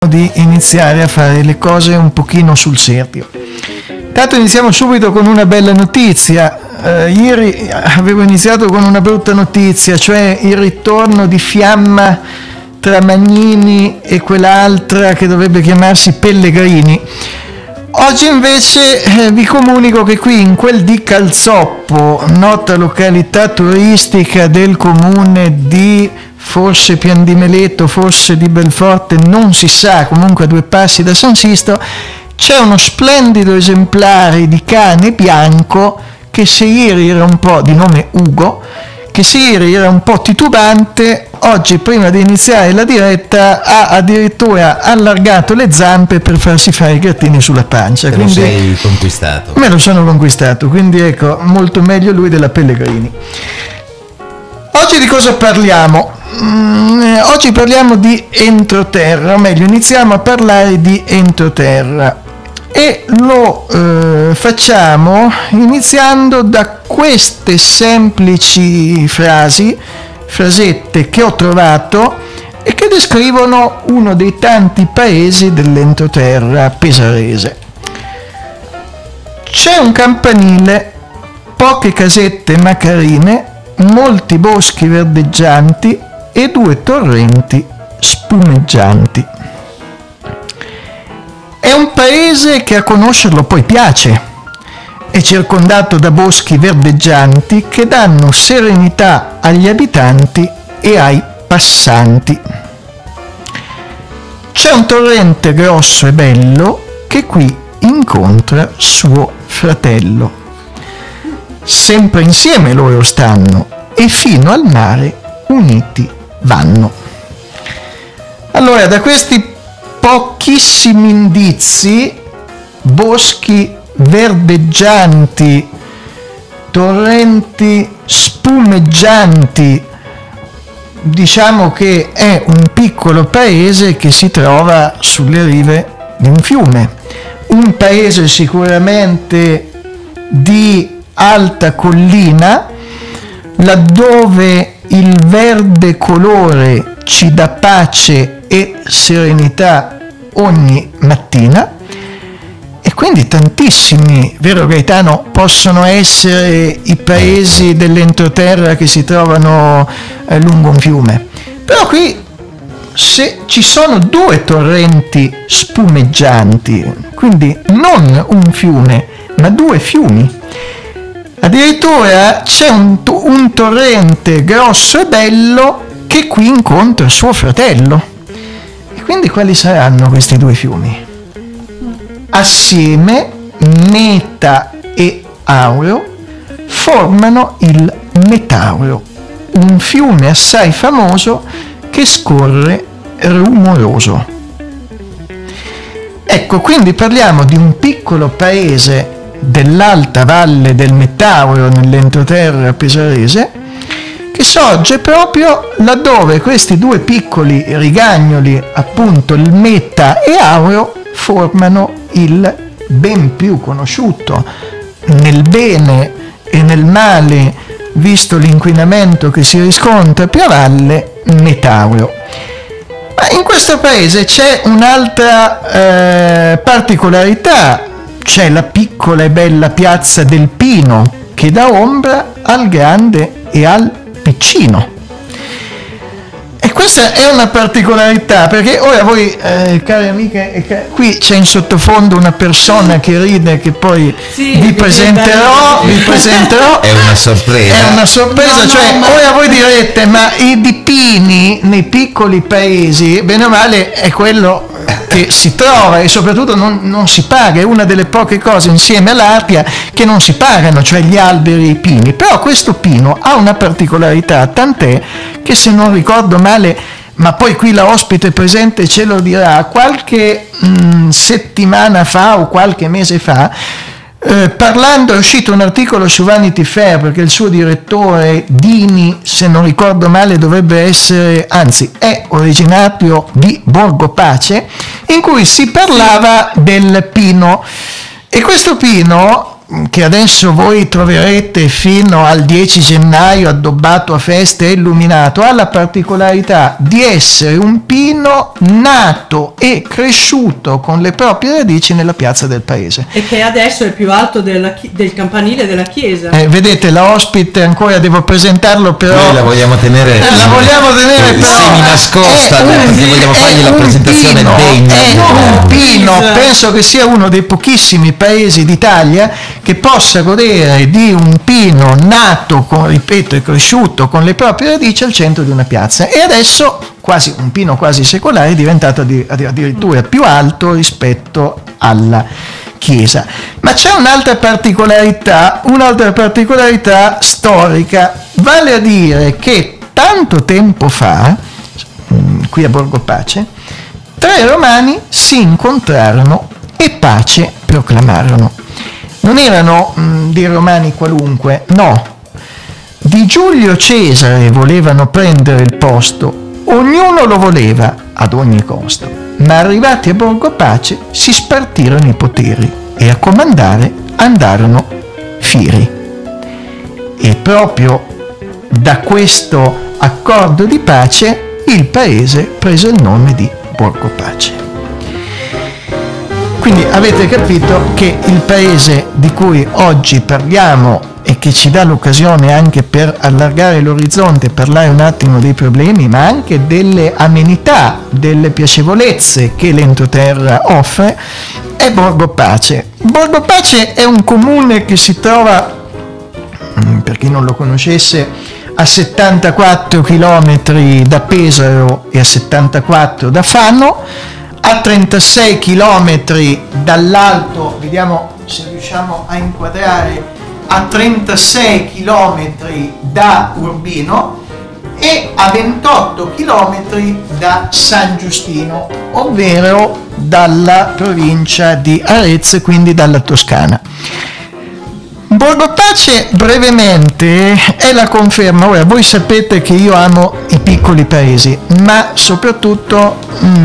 di iniziare a fare le cose un pochino sul serio. Intanto iniziamo subito con una bella notizia. Ieri avevo iniziato con una brutta notizia, cioè il ritorno di fiamma tra Magnini e quell'altra che dovrebbe chiamarsi Pellegrini. Oggi invece vi comunico che qui in quel di Calzoppo, nota località turistica del comune di forse Pian di Meleto, forse di Belforte, non si sa, comunque a 2 passi da San Sisto, c'è uno splendido esemplare di cane bianco che se ieri era un po', di nome Ugo, che se ieri era un po' titubante, oggi prima di iniziare la diretta ha addirittura allargato le zampe per farsi fare i grattini sulla pancia. Te lo sei conquistato. Me lo sono conquistato, quindi ecco, molto meglio lui della Pellegrini. Oggi di cosa parliamo? Oggi parliamo di entroterra, o meglio iniziamo a parlare di entroterra e lo facciamo iniziando da queste semplici frasette che ho trovato e che descrivono uno dei tanti paesi dell'entroterra pesarese. C'è un campanile, poche casette macarine, molti boschi verdeggianti e 2 torrenti spumeggianti. È un paese che a conoscerlo poi piace. È circondato da boschi verdeggianti che danno serenità agli abitanti e ai passanti. C'è un torrente grosso e bello che qui incontra suo fratello. Sempre insieme loro stanno e fino al mare uniti vanno. Allora, da questi pochissimi indizi, boschi verdeggianti, torrenti spumeggianti, diciamo che è un piccolo paese che si trova sulle rive di un fiume, un paese sicuramente di alta collina, laddove il verde colore ci dà pace e serenità ogni mattina, e quindi tantissimi, vero Gaetano, possono essere i paesi dell'entroterra che si trovano lungo un fiume. Però qui se ci sono 2 torrenti spumeggianti, quindi non un fiume ma 2 fiumi, addirittura c'è un torrente grosso e bello che qui incontra suo fratello. E quindi quali saranno questi 2 fiumi? Assieme, Meta e Aureo, formano il Metaureo, un fiume assai famoso che scorre rumoroso. Ecco, quindi parliamo di un piccolo paese dell'alta valle del Metaureo nell'entroterra pesarese che sorge proprio laddove questi 2 piccoli rigagnoli, appunto il Meta e Aureo, formano il ben più conosciuto nel bene e nel male, visto l'inquinamento che si riscontra più a valle, Metaureo. Ma in questo paese c'è un'altra particolarità. C'è la piccola e bella piazza del Pino che dà ombra al grande e al piccino. E questa è una particolarità, perché ora voi, cari amiche, qui c'è in sottofondo una persona che ride, che poi vi presenterò. È una sorpresa. Ora voi direte, ma i dipini nei piccoli paesi, bene o male, è quello che si trova e soprattutto non si paga, è una delle poche cose insieme all'Arpia che non si pagano, cioè gli alberi e i pini. Però questo pino ha una particolarità, tant'è che, se non ricordo male, ma poi qui la ospite presente ce lo dirà, qualche settimana fa o qualche mese fa, parlando, è uscito un articolo su Vanity Fair, perché il suo direttore Dini, se non ricordo male, dovrebbe essere, anzi è originario di Borgo Pace, in cui si parlava del pino. E questo pino che adesso voi troverete fino al 10 gennaio addobbato a feste e illuminato, ha la particolarità di essere un pino nato e cresciuto con le proprie radici nella piazza del paese. E che adesso è il più alto del campanile della chiesa. Vedete, la ospite ancora devo presentarlo, però noi la vogliamo tenere però semi nascosta, perché vogliamo fargli la presentazione degna. È un pino, penso che sia uno dei pochissimi paesi d'Italia che possa godere di un pino nato, ripeto, e cresciuto con le proprie radici al centro di una piazza, e adesso un pino quasi secolare è diventato addirittura più alto rispetto alla chiesa. Ma c'è un'altra particolarità storica, vale a dire che tanto tempo fa, qui a Borgo Pace, 3 romani si incontrarono e pace proclamarono. Non erano dei romani qualunque, no, di Giulio Cesare volevano prendere il posto, ognuno lo voleva ad ogni costo, ma arrivati a Borgo Pace si spartirono i poteri e a comandare andarono Firi. E proprio da questo accordo di pace il paese prese il nome di Borgo Pace. Quindi avete capito che il paese di cui oggi parliamo e che ci dà l'occasione anche per allargare l'orizzonte, parlare un attimo dei problemi, ma anche delle amenità, delle piacevolezze che l'entroterra offre, è Borgo Pace. Borgo Pace è un comune che si trova, per chi non lo conoscesse, a 74 km da Pesaro e a 74 da Fano, a 36 km dall'alto, vediamo se riusciamo a inquadrare, a 36 km da Urbino e a 28 km da San Giustino, ovvero dalla provincia di Arezzo, quindi dalla Toscana. Borgo Pace, brevemente, è la conferma. Ora, voi sapete che io amo i piccoli paesi, ma soprattutto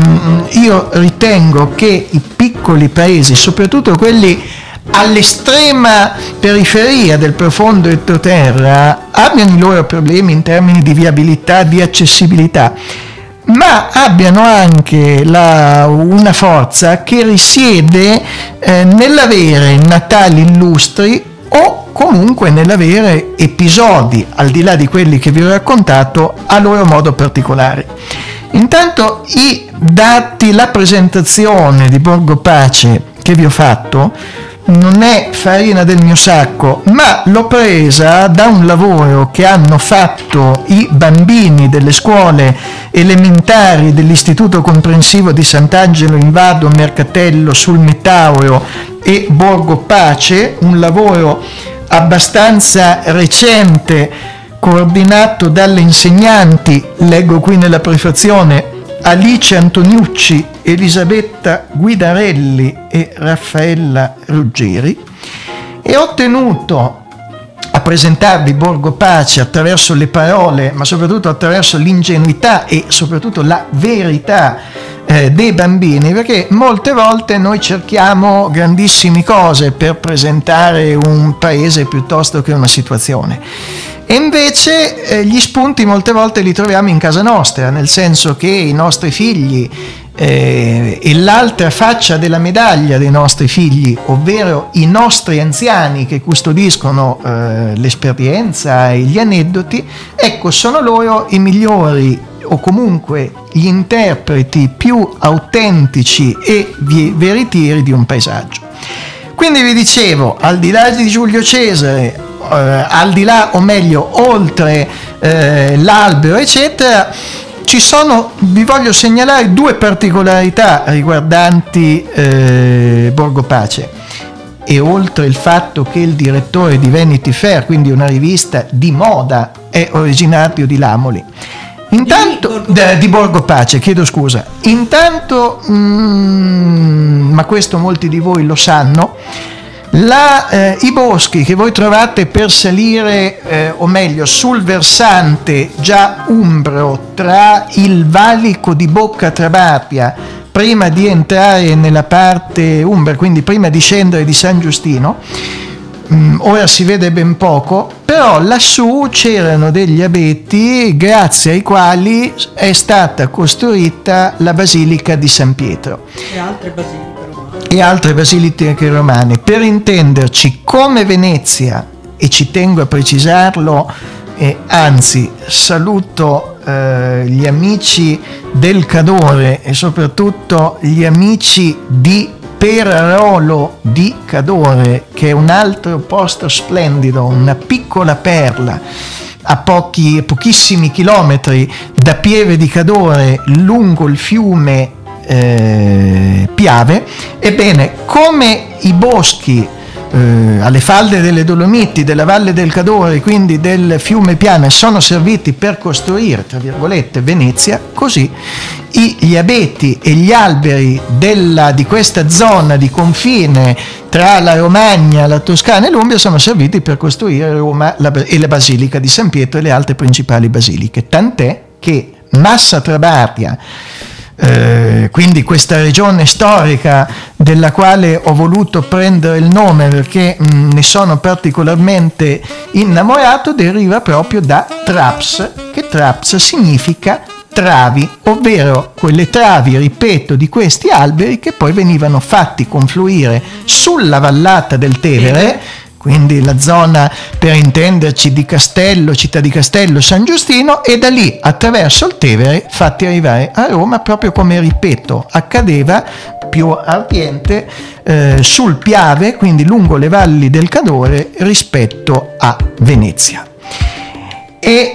io ritengo che i piccoli paesi, soprattutto quelli all'estrema periferia del profondo entroterra, abbiano i loro problemi in termini di viabilità, di accessibilità, ma abbiano anche una forza che risiede nell'avere natali illustri o comunque nell'avere episodi, al di là di quelli che vi ho raccontato, a loro modo particolari. Intanto i dati, la presentazione di Borgo Pace che vi ho fatto non è farina del mio sacco, ma l'ho presa da un lavoro che hanno fatto i bambini delle scuole elementari dell'Istituto Comprensivo di Sant'Angelo in Vado, Mercatello, sul Metauro e Borgo Pace, un lavoro abbastanza recente, coordinato dalle insegnanti, leggo qui nella prefazione, Alice Antoniucci, Elisabetta Guidarelli e Raffaella Ruggeri, e ho tenuto a presentarvi Borgo Pace attraverso le parole, ma soprattutto attraverso l'ingenuità e soprattutto la verità dei bambini, perché molte volte noi cerchiamo grandissime cose per presentare un paese piuttosto che una situazione, e invece gli spunti molte volte li troviamo in casa nostra, nel senso che i nostri figli e l'altra faccia della medaglia dei nostri figli, ovvero i nostri anziani che custodiscono l'esperienza e gli aneddoti, ecco, sono loro i migliori o comunque gli interpreti più autentici e veritieri di un paesaggio. Quindi vi dicevo, al di là di Giulio Cesare, al di là, o meglio, oltre l'albero, eccetera, vi voglio segnalare 2 particolarità riguardanti Borgo Pace. E oltre il fatto che il direttore di Vanity Fair, quindi una rivista di moda, è originario di Lamoli, intanto di Borgo Pace, chiedo scusa. Intanto, ma questo molti di voi lo sanno, i boschi che voi trovate per salire, o meglio sul versante già umbro tra il valico di Bocca Trabapia, prima di entrare nella parte umbra, quindi prima di scendere di San Giustino, ora si vede ben poco, però lassù c'erano degli abeti grazie ai quali è stata costruita la Basilica di San Pietro E altre basiliche romane. e altre basiliche romane. Per intenderci, come Venezia, e ci tengo a precisarlo, anzi saluto gli amici del Cadore e soprattutto gli amici di Perarolo di Cadore, che è un altro posto splendido, una piccola perla a pochissimi chilometri da Pieve di Cadore, lungo il fiume Piave. Ebbene, come i boschi alle falde delle Dolomiti, della Valle del Cadore, quindi del fiume Piave, sono serviti per costruire, tra virgolette, Venezia, così gli abeti e gli alberi di questa zona di confine tra la Romagna, la Toscana e l'Umbria sono serviti per costruire Roma e la Basilica di San Pietro e le altre principali basiliche, tant'è che Massa Trabaria, quindi questa regione storica della quale ho voluto prendere il nome perché ne sono particolarmente innamorato, deriva proprio da traps, che traps significa travi, ovvero quelle travi, ripeto, di questi alberi che poi venivano fatti confluire sulla vallata del Tevere, quindi la zona, per intenderci, di Castello, città di Castello, San Giustino, e da lì attraverso il Tevere fatti arrivare a Roma, proprio come, ripeto, accadeva più a oriente sul Piave, quindi lungo le valli del Cadore rispetto a Venezia. E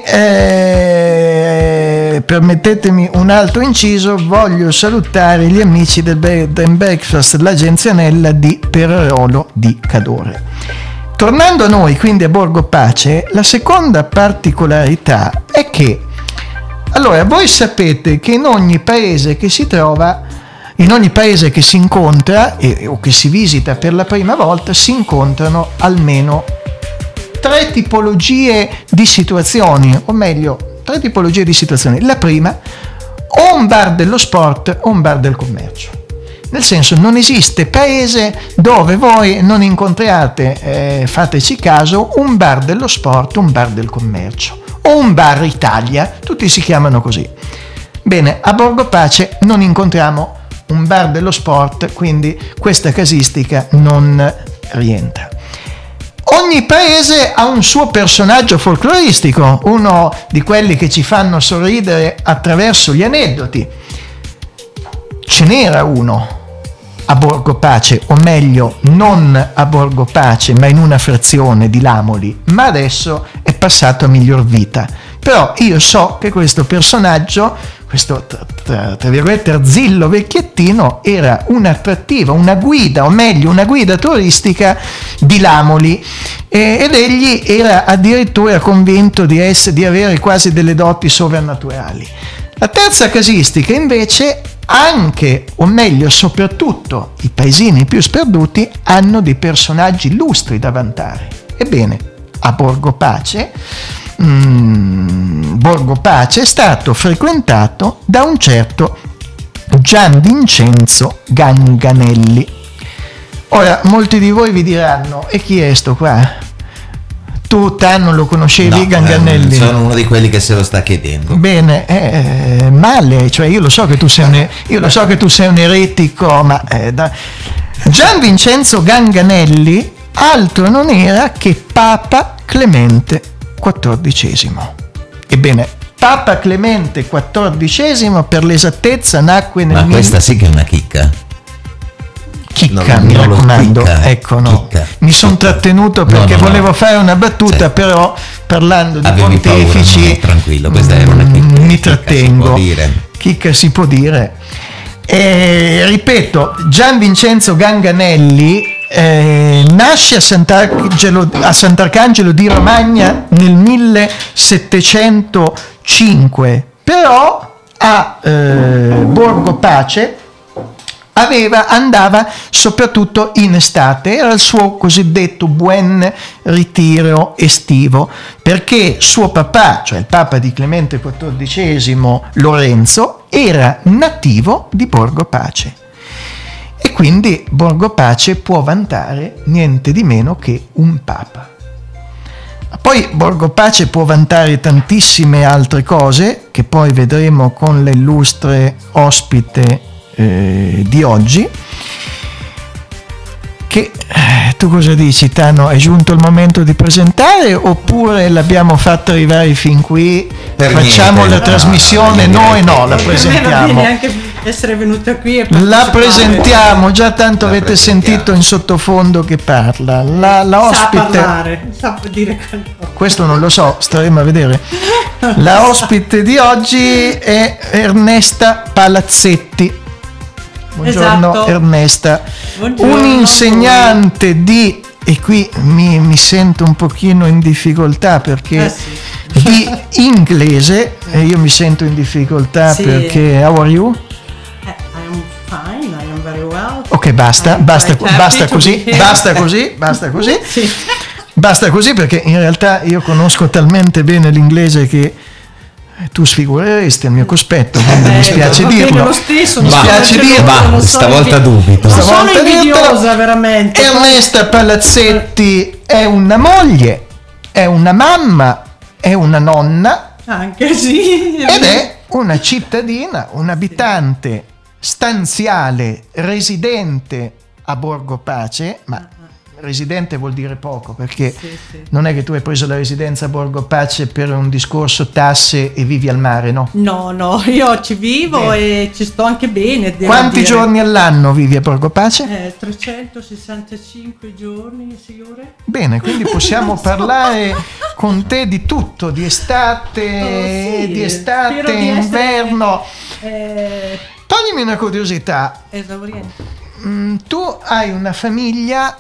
permettetemi un altro inciso, voglio salutare gli amici del Bed and Breakfast, l'Agenzia Nella di Perarolo di Cadore. Tornando a noi, quindi a Borgo Pace, la seconda particolarità è che, allora, voi sapete che in ogni paese che si trova, in ogni paese che si incontra o che si visita per la prima volta, si incontrano almeno 3 tipologie di situazioni, o meglio, 3 tipologie di situazioni. La prima, o un bar dello sport o un bar del commercio. Nel senso, non esiste paese dove voi non incontriate, fateci caso, un bar dello sport, un bar del commercio o un bar Italia, tutti si chiamano così. Bene, a Borgo Pace non incontriamo un bar dello sport, quindi questa casistica non rientra. Ogni paese ha un suo personaggio folcloristico, uno di quelli che ci fanno sorridere attraverso gli aneddoti. Ce n'era uno a Borgo Pace, o meglio non a Borgo Pace ma in una frazione di Lamoli, ma adesso è passato a miglior vita. Però io so che questo personaggio, questo tra virgolette arzillo vecchiettino, era un'attrattiva, una guida, o meglio una guida turistica di Lamoli, ed egli era addirittura convinto di avere quasi delle doti sovrannaturali. La terza casistica invece, anche, o meglio soprattutto, i paesini più sperduti hanno dei personaggi illustri da vantare. Ebbene, a Borgo Pace è stato frequentato da un certo Gian Vincenzo Ganganelli. Ora, molti di voi vi diranno: e chi è sto qua? Tu non lo conoscevi, no, Ganganelli? Sono uno di quelli che se lo sta chiedendo. Bene, male, cioè io lo so che tu sei un eretico, ma Gian Vincenzo Ganganelli altro non era che Papa Clemente XIV. Ebbene, Papa Clemente XIV, per l'esattezza, nacque nel... Ma questa sì che è una chicca. Chicca, mi raccomando, ecco, no. Chicca. Mi sono trattenuto perché volevo fare una battuta, sì. Però parlando di pontefici, paura, no, tranquillo, questa era una chicca, mi trattengo. Chicca si può dire. Ripeto, Gian Vincenzo Ganganelli nasce a Sant'Arcangelo di Romagna nel 1705, però a Borgo Pace andava soprattutto in estate, era il suo cosiddetto buon ritiro estivo, perché suo papà, cioè il papa di Clemente XIV, Lorenzo, era nativo di Borgo Pace. E quindi Borgo Pace può vantare niente di meno che un papa. Poi Borgo Pace può vantare tantissime altre cose che poi vedremo con l'illustre ospite di oggi. Che tu cosa dici, Tano? È giunto il momento di presentare oppure l'abbiamo fatto arrivare fin qui? Facciamo niente, la trasmissione? No, la Per me va presentiamo. bene anche essere venuta qui e La partecipare. presentiamo, già tanto La avete presentiamo. sentito in sottofondo che parla. La Sa ospite, parlare, sa dire qualcosa. questo non lo so, staremo a vedere. La ospite di oggi è Ernesta Palazzetti. Buongiorno Esatto. Ernesta, Buongiorno un a voi. insegnante di, e qui mi sento un pochino in difficoltà perché Sì. di inglese, e io mi sento in difficoltà Sì. perché, how are you? I am fine, I am very well. Ok, basta, I'm basta, quite happy basta to così, be here. basta così, basta così. Sì. Basta così perché in realtà io conosco talmente bene l'inglese che tu sfigureresti al mio cospetto, quindi mi spiace va bene dirlo. lo stesso, Mi non spiace sono dirlo. gelosa, non sono Stavolta dubito. Non sono Stavolta invidiosa dirtelo. veramente. Ernesta Palazzetti è una moglie, è una mamma, è una nonna Anche sì. ed è una cittadina, un abitante stanziale, residente a Borgo Pace, ma residente vuol dire poco perché Sì, sì. non è che tu hai preso la residenza a Borgo Pace per un discorso tasse e vivi al mare, no? No, io ci vivo e ci sto anche bene. devo Quanti dire. giorni all'anno vivi a Borgo Pace? 365 giorni, signore. Bene, quindi possiamo parlare con te di tutto, di estate, Sì, di estate, spero di essere, inverno. Toglimi una curiosità. Esauriente. Tu hai una famiglia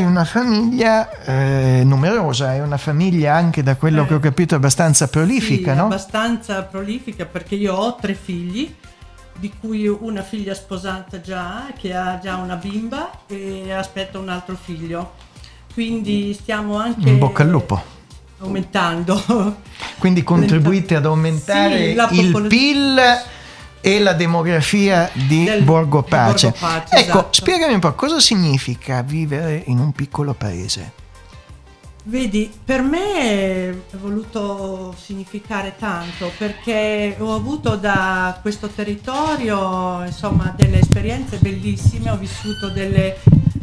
numerosa, hai una famiglia anche da quello che ho capito abbastanza prolifica, Sì, no? abbastanza prolifica perché io ho 3 figli, di cui una figlia sposata già, che ha già una bimba e aspetta un altro figlio. Quindi stiamo anche In bocca al lupo. aumentando. Quindi contribuite ad aumentare Sì, la il PIL e la demografia di Borgo Pace. Borgo Pace, Ecco, esatto. spiegami un po' cosa significa vivere in un piccolo paese. Vedi, per me è voluto significare tanto perché ho avuto da questo territorio, insomma, delle esperienze bellissime, ho vissuto delle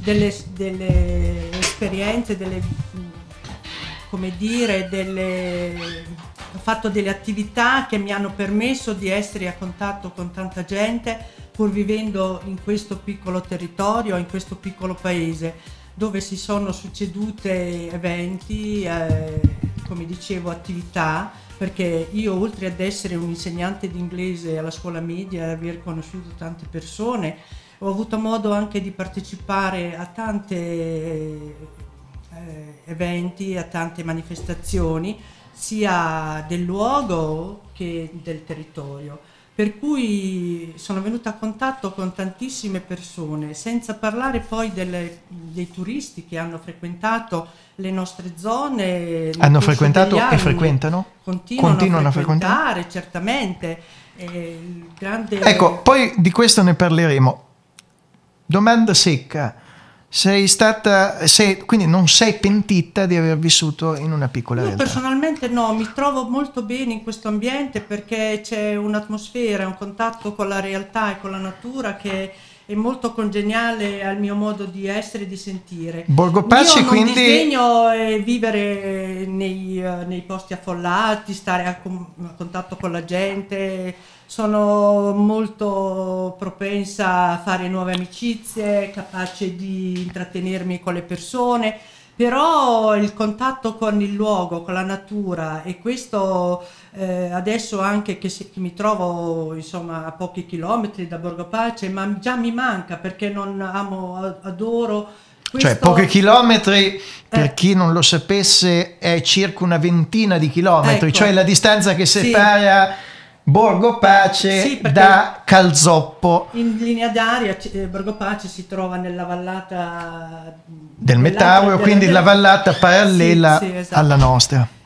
esperienze, come dire, ho fatto delle attività che mi hanno permesso di essere a contatto con tanta gente, pur vivendo in questo piccolo territorio, in questo piccolo paese, dove si sono succedute eventi, come dicevo, attività, perché io, oltre ad essere un insegnante di inglese alla scuola media e aver conosciuto tante persone, ho avuto modo anche di partecipare a tante eventi, a tante manifestazioni, sia del luogo che del territorio. Per cui sono venuta a contatto con tantissime persone, senza parlare poi dei turisti che hanno frequentato le nostre zone. Hanno frequentato e frequentano? Continuano a frequentare, certamente. Il grande... Ecco, poi di questo ne parleremo. Domanda secca. Quindi non sei pentita di aver vissuto in una piccola Io realtà? personalmente no, mi trovo molto bene in questo ambiente perché c'è un'atmosfera, un contatto con la realtà e con la natura che è molto congeniale al mio modo di essere e di sentire. Borgo Pace, io non quindi disdegno vivere nei posti affollati, stare a contatto con la gente. Sono molto propensa a fare nuove amicizie, capace di intrattenermi con le persone, però il contatto con il luogo, con la natura, e questo adesso anche che mi trovo insomma a pochi chilometri da Borgo Pace, ma già mi manca perché non adoro questo. Cioè, pochi chilometri, per chi non lo sapesse, è circa una ventina di chilometri, Ecco. cioè la distanza che Sì. separa Borgo Pace Sì, perché da Calzoppo in linea d'aria Borgo Pace si trova nella vallata del Metauro, quindi la vallata parallela sì, esatto. alla nostra.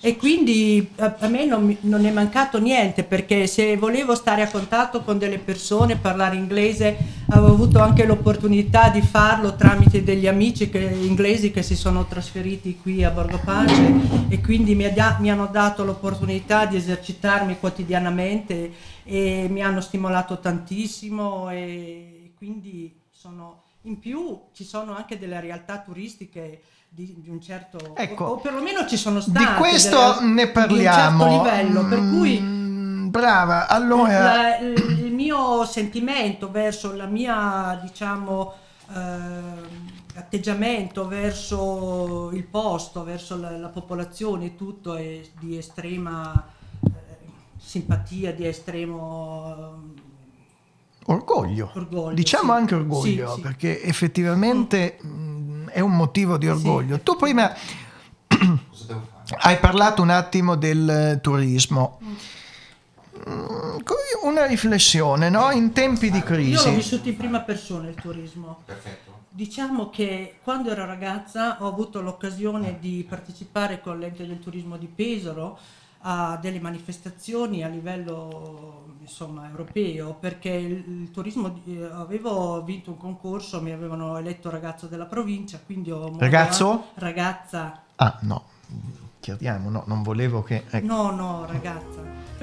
E quindi a me non è mancato niente, perché se volevo stare a contatto con delle persone, parlare inglese, avevo avuto anche l'opportunità di farlo tramite degli amici inglesi che si sono trasferiti qui a Borgo Pace, e quindi mi hanno dato l'opportunità di esercitarmi quotidianamente e mi hanno stimolato tantissimo, e quindi in più ci sono anche delle realtà turistiche di un certo, ecco, o perlomeno ci sono state di questo ne parliamo, di un certo livello, per cui brava. Allora il mio sentimento verso la mia, diciamo, atteggiamento verso il posto, verso la popolazione, tutto è di estrema simpatia, di estremo orgoglio, diciamo, sì. anche orgoglio, sì. Perché effettivamente è un motivo di orgoglio. Sì. Tu prima hai parlato un attimo del turismo. Una riflessione, no? In tempi di crisi. Io l'ho vissuto in prima persona il turismo. Perfetto. Diciamo che quando ero ragazza ho avuto l'occasione di partecipare con l'ente del turismo di Pesaro a delle manifestazioni a livello, insomma, europeo, perché il turismo, avevo vinto un concorso, mi avevano eletto ragazzo della provincia, quindi Ragazzo? Ragazza. Ah, no, chiariamo, no, non volevo che... ecco. No, ragazza.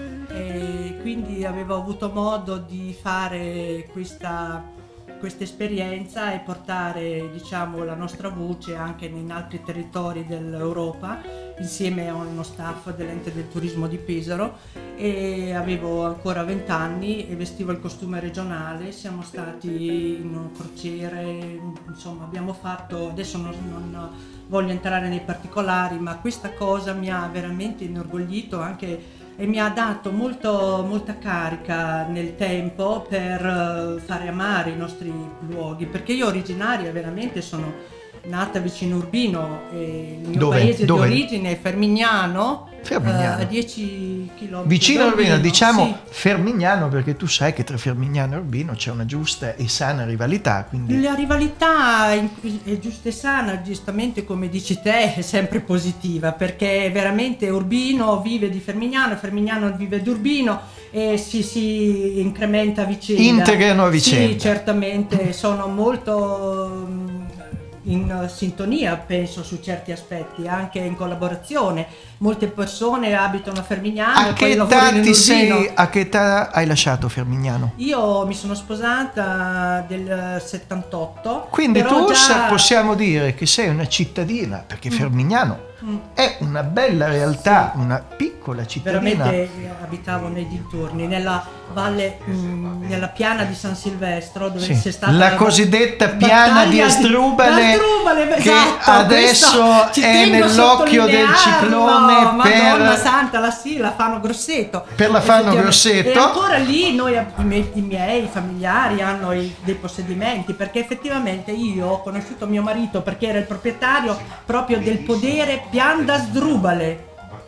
E quindi avevo avuto modo di fare questa esperienza e portare, diciamo, la nostra voce anche in altri territori dell'Europa, insieme a uno staff dell'ente del turismo di Pesaro, e avevo ancora 20 anni e vestivo il costume regionale. Siamo stati in crociere, insomma abbiamo fatto, adesso non voglio entrare nei particolari, ma questa cosa mi ha veramente inorgoglito anche e mi ha dato molta carica nel tempo per fare amare i nostri luoghi, perché io originaria veramente sono nata vicino Urbino, e il mio paese di origine è Fermignano. A 10 km vicino a Urbino, diciamo, sì. Fermignano, perché tu sai che tra Fermignano e Urbino c'è una giusta e sana rivalità, quindi... La rivalità è giusta e sana, giustamente come dici te, è sempre positiva, perché veramente Urbino vive di Fermignano, Fermignano vive di Urbino e si incrementa a vicenda. Integrano a vicenda. Sì, certamente, sono molto in sintonia, penso, su certi aspetti, anche in collaborazione. Molte persone abitano a Fermignano e poi lavorano in Urbino. A che età hai lasciato Fermignano? Io mi sono sposata del 78. Quindi però tu già... possiamo dire che sei una cittadina, perché Fermignano è una bella realtà, una piccola cittadina. Veramente abitavo nei dintorni, nella valle, nella piana di San Silvestro, dove c'è stata la cosiddetta piana di Asdrubale, che esatto, adesso è nell'occhio del ciclone. Madonna santa, la fanno Grosseto. Per la fanno Grosseto. E ancora lì i miei familiari hanno dei possedimenti, perché effettivamente io ho conosciuto mio marito perché era il proprietario proprio del podere Pian d'Asdrubale.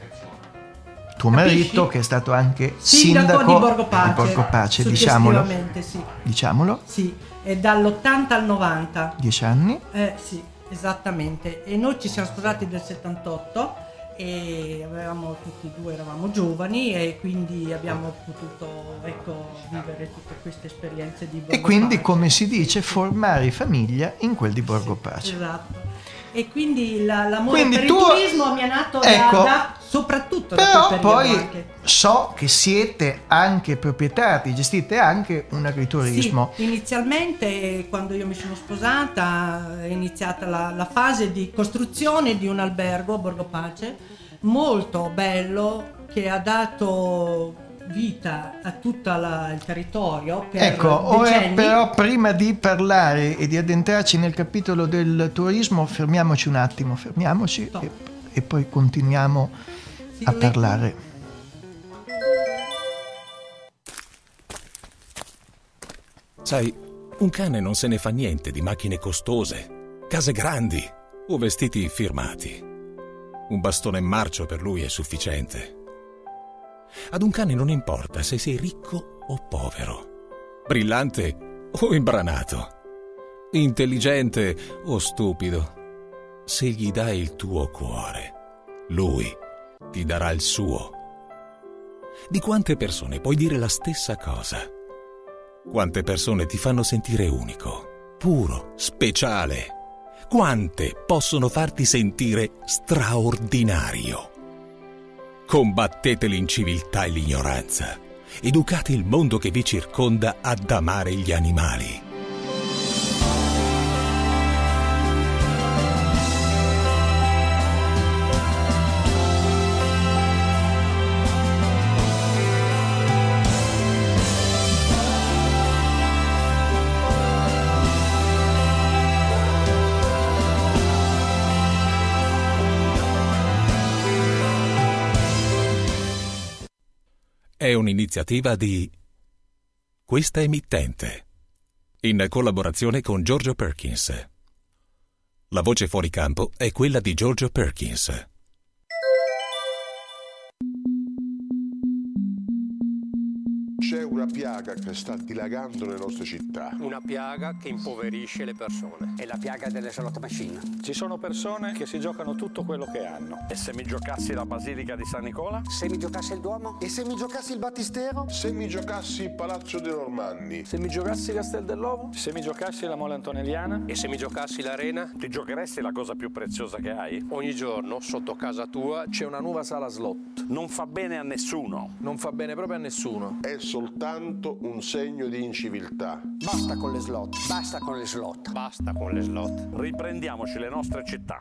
Tuo marito, che è stato anche sindaco di Borgo Pace, diciamolo. Sì. Diciamolo. Sì, è dall'80 al 90. 10 anni. Sì, esattamente. E noi ci siamo sposati nel 78 e tutti e due eravamo giovani, e quindi abbiamo potuto, vivere tutte queste esperienze di Borgo Pace. E quindi, come si dice, formare famiglia in quel di Borgo Pace. Esatto. E quindi l'amore per il turismo mi è nato soprattutto però da quel periodo. Poi anche. So che siete anche proprietari, gestite anche un agriturismo. Sì, inizialmente, quando io mi sono sposata, è iniziata la fase di costruzione di un albergo a Borgo Pace, molto bello, che ha dato vita a tutto il territorio per decenni. Però prima di parlare e di addentrarci nel capitolo del turismo, fermiamoci un attimo, e poi continuiamo a parlare. Sai, un cane non se ne fa niente di macchine costose, case grandi o vestiti firmati. Un bastone marcio per lui è sufficiente. Ad un cane non importa se sei ricco o povero, brillante o imbranato, intelligente o stupido. Se gli dai il tuo cuore, lui ti darà il suo. Di quante persone puoi dire la stessa cosa? Quante persone ti fanno sentire unico, puro, speciale? Quante possono farti sentire straordinario? Combattete l'inciviltà e l'ignoranza. Educate il mondo che vi circonda ad amare gli animali. È un'iniziativa di questa emittente, in collaborazione con Giorgio Perkins. La voce fuori campo è quella di Giorgio Perkins. C'è una piaga che sta dilagando nelle nostre città. Una piaga che impoverisce le persone. È la piaga delle slot machine. Ci sono persone che si giocano tutto quello che hanno. E se mi giocassi la Basilica di San Nicola? Se mi giocassi il Duomo? E se mi giocassi il Battistero? Se mi giocassi il Palazzo dei Normanni? Se mi giocassi Castel dell'Ovo? Se mi giocassi la Mole Antonelliana? E se mi giocassi l'Arena? Ti giocheresti la cosa più preziosa che hai? Ogni giorno, sotto casa tua, c'è una nuova sala slot. Non fa bene a nessuno. Non fa bene proprio a nessuno. È soltanto un segno di inciviltà. Basta con le slot. Basta con le slot. Basta con le slot. Riprendiamoci le nostre città.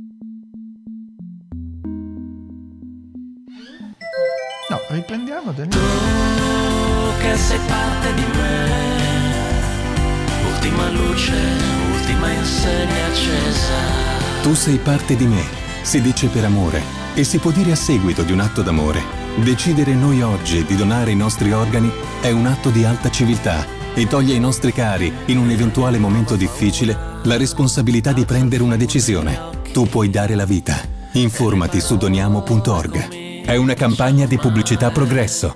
No, riprendiamo. Tu che sei parte di me, ultima luce, ultima insegna accesa. Tu sei parte di me, si dice per amore e si può dire a seguito di un atto d'amore. Decidere noi oggi di donare i nostri organi è un atto di alta civiltà e toglie ai nostri cari, in un eventuale momento difficile, la responsabilità di prendere una decisione. Tu puoi dare la vita. Informati su doniamo.org. È una campagna di pubblicità Progresso.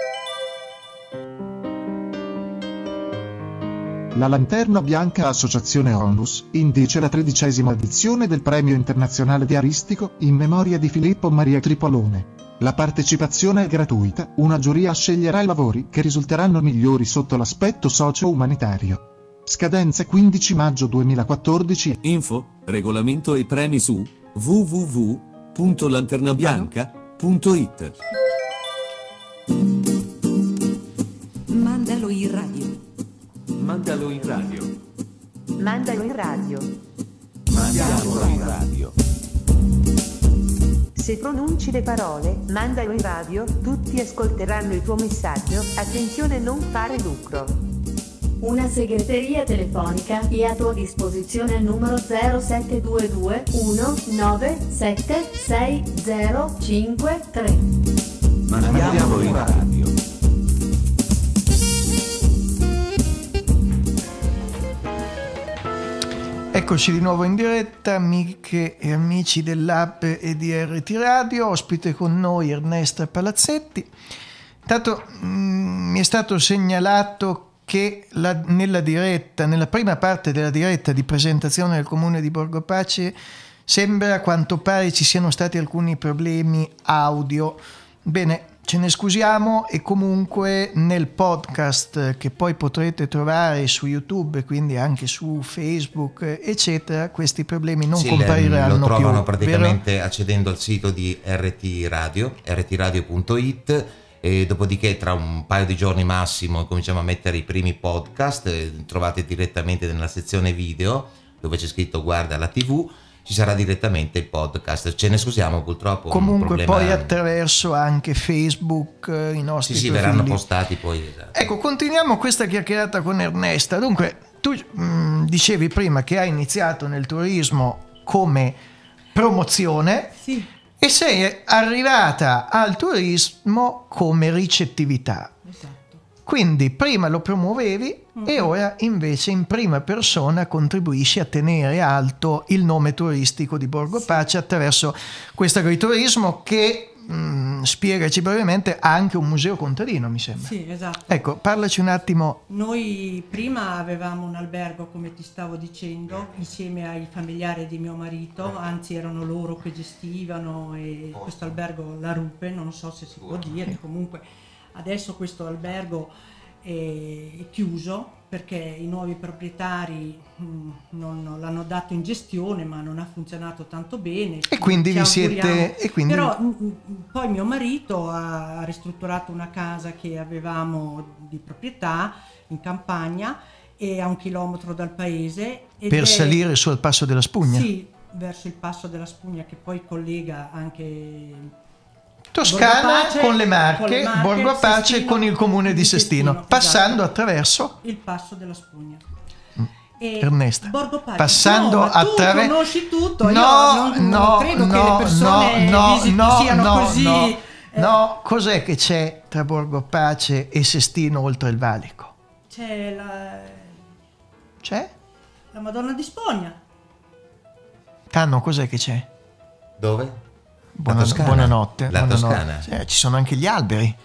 La Lanterna Bianca Associazione Onlus indice la 13ª edizione del Premio Internazionale Diaristico in memoria di Filippo Maria Tripolone. La partecipazione è gratuita, una giuria sceglierà i lavori che risulteranno migliori sotto l'aspetto socio-umanitario. Scadenza 15 maggio 2014. Info, regolamento e premi su www.lanternabianca.it. Mandalo in radio. Mandalo in radio. Mandalo in radio. Mandiamolo in radio. Se pronunci le parole, mandalo in radio, tutti ascolteranno il tuo messaggio, attenzione non fare lucro. Una segreteria telefonica è a tua disposizione al numero 0722 197 6053. Mandiamolo in radio. Eccoci di nuovo in diretta, amiche e amici dell'app e di RT Radio, ospite con noi Ernesta Palazzetti. Intanto mi è stato segnalato che nella prima parte della diretta di presentazione del comune di Borgo Pace sembra a quanto pare ci siano stati alcuni problemi audio. Bene, ce ne scusiamo e comunque nel podcast che poi potrete trovare su YouTube e quindi anche su Facebook eccetera, questi problemi non compariranno più. Lo trovano più, praticamente vero? accedendo al sito di RT Radio, rtradio.it, e dopodiché tra un paio di giorni massimo cominciamo a mettere i primi podcast, trovate direttamente nella sezione video dove c'è scritto guarda la TV, ci sarà direttamente il podcast. Ce ne scusiamo purtroppo. Comunque poi attraverso anche Facebook i nostri profili verranno postati poi. Esatto. Ecco, continuiamo questa chiacchierata con Ernesta. Dunque tu dicevi prima che hai iniziato nel turismo come promozione, sì, e sei arrivata al turismo come ricettività. Esatto. Quindi prima lo promuovevi e ora invece in prima persona contribuisci a tenere alto il nome turistico di Borgo Pace attraverso questo agriturismo che spiegaci brevemente, ha anche un museo contadino, mi sembra. Sì, esatto. Ecco, parlaci un attimo. Noi prima avevamo un albergo, come ti stavo dicendo, insieme ai familiari di mio marito, anzi erano loro che gestivano questo albergo La Rupe, non so se si può dire, comunque adesso questo albergo è chiuso perché i nuovi proprietari non l'hanno dato in gestione, ma non ha funzionato tanto bene. E quindi vi siete... Però poi mio marito ha ristrutturato una casa che avevamo di proprietà in campagna e a 1 chilometro dal paese. Per salire sul Passo della Spugna? Sì, verso il Passo della Spugna, che poi collega anche... Toscana con le Marche, Borgo a Pace con il comune di Sestino, passando attraverso il Passo della Spugna. Ernesta, Borgo Pace. passando attraverso... Tu conosci tutto, io non credo che le persone siano così... No, cos'è che c'è tra Borgo Pace e Sestino oltre il valico? C'è la Madonna di Spogna. Tanno, cos'è che c'è? Dove? Buonanotte. La Toscana. Ci sono anche gli alberi.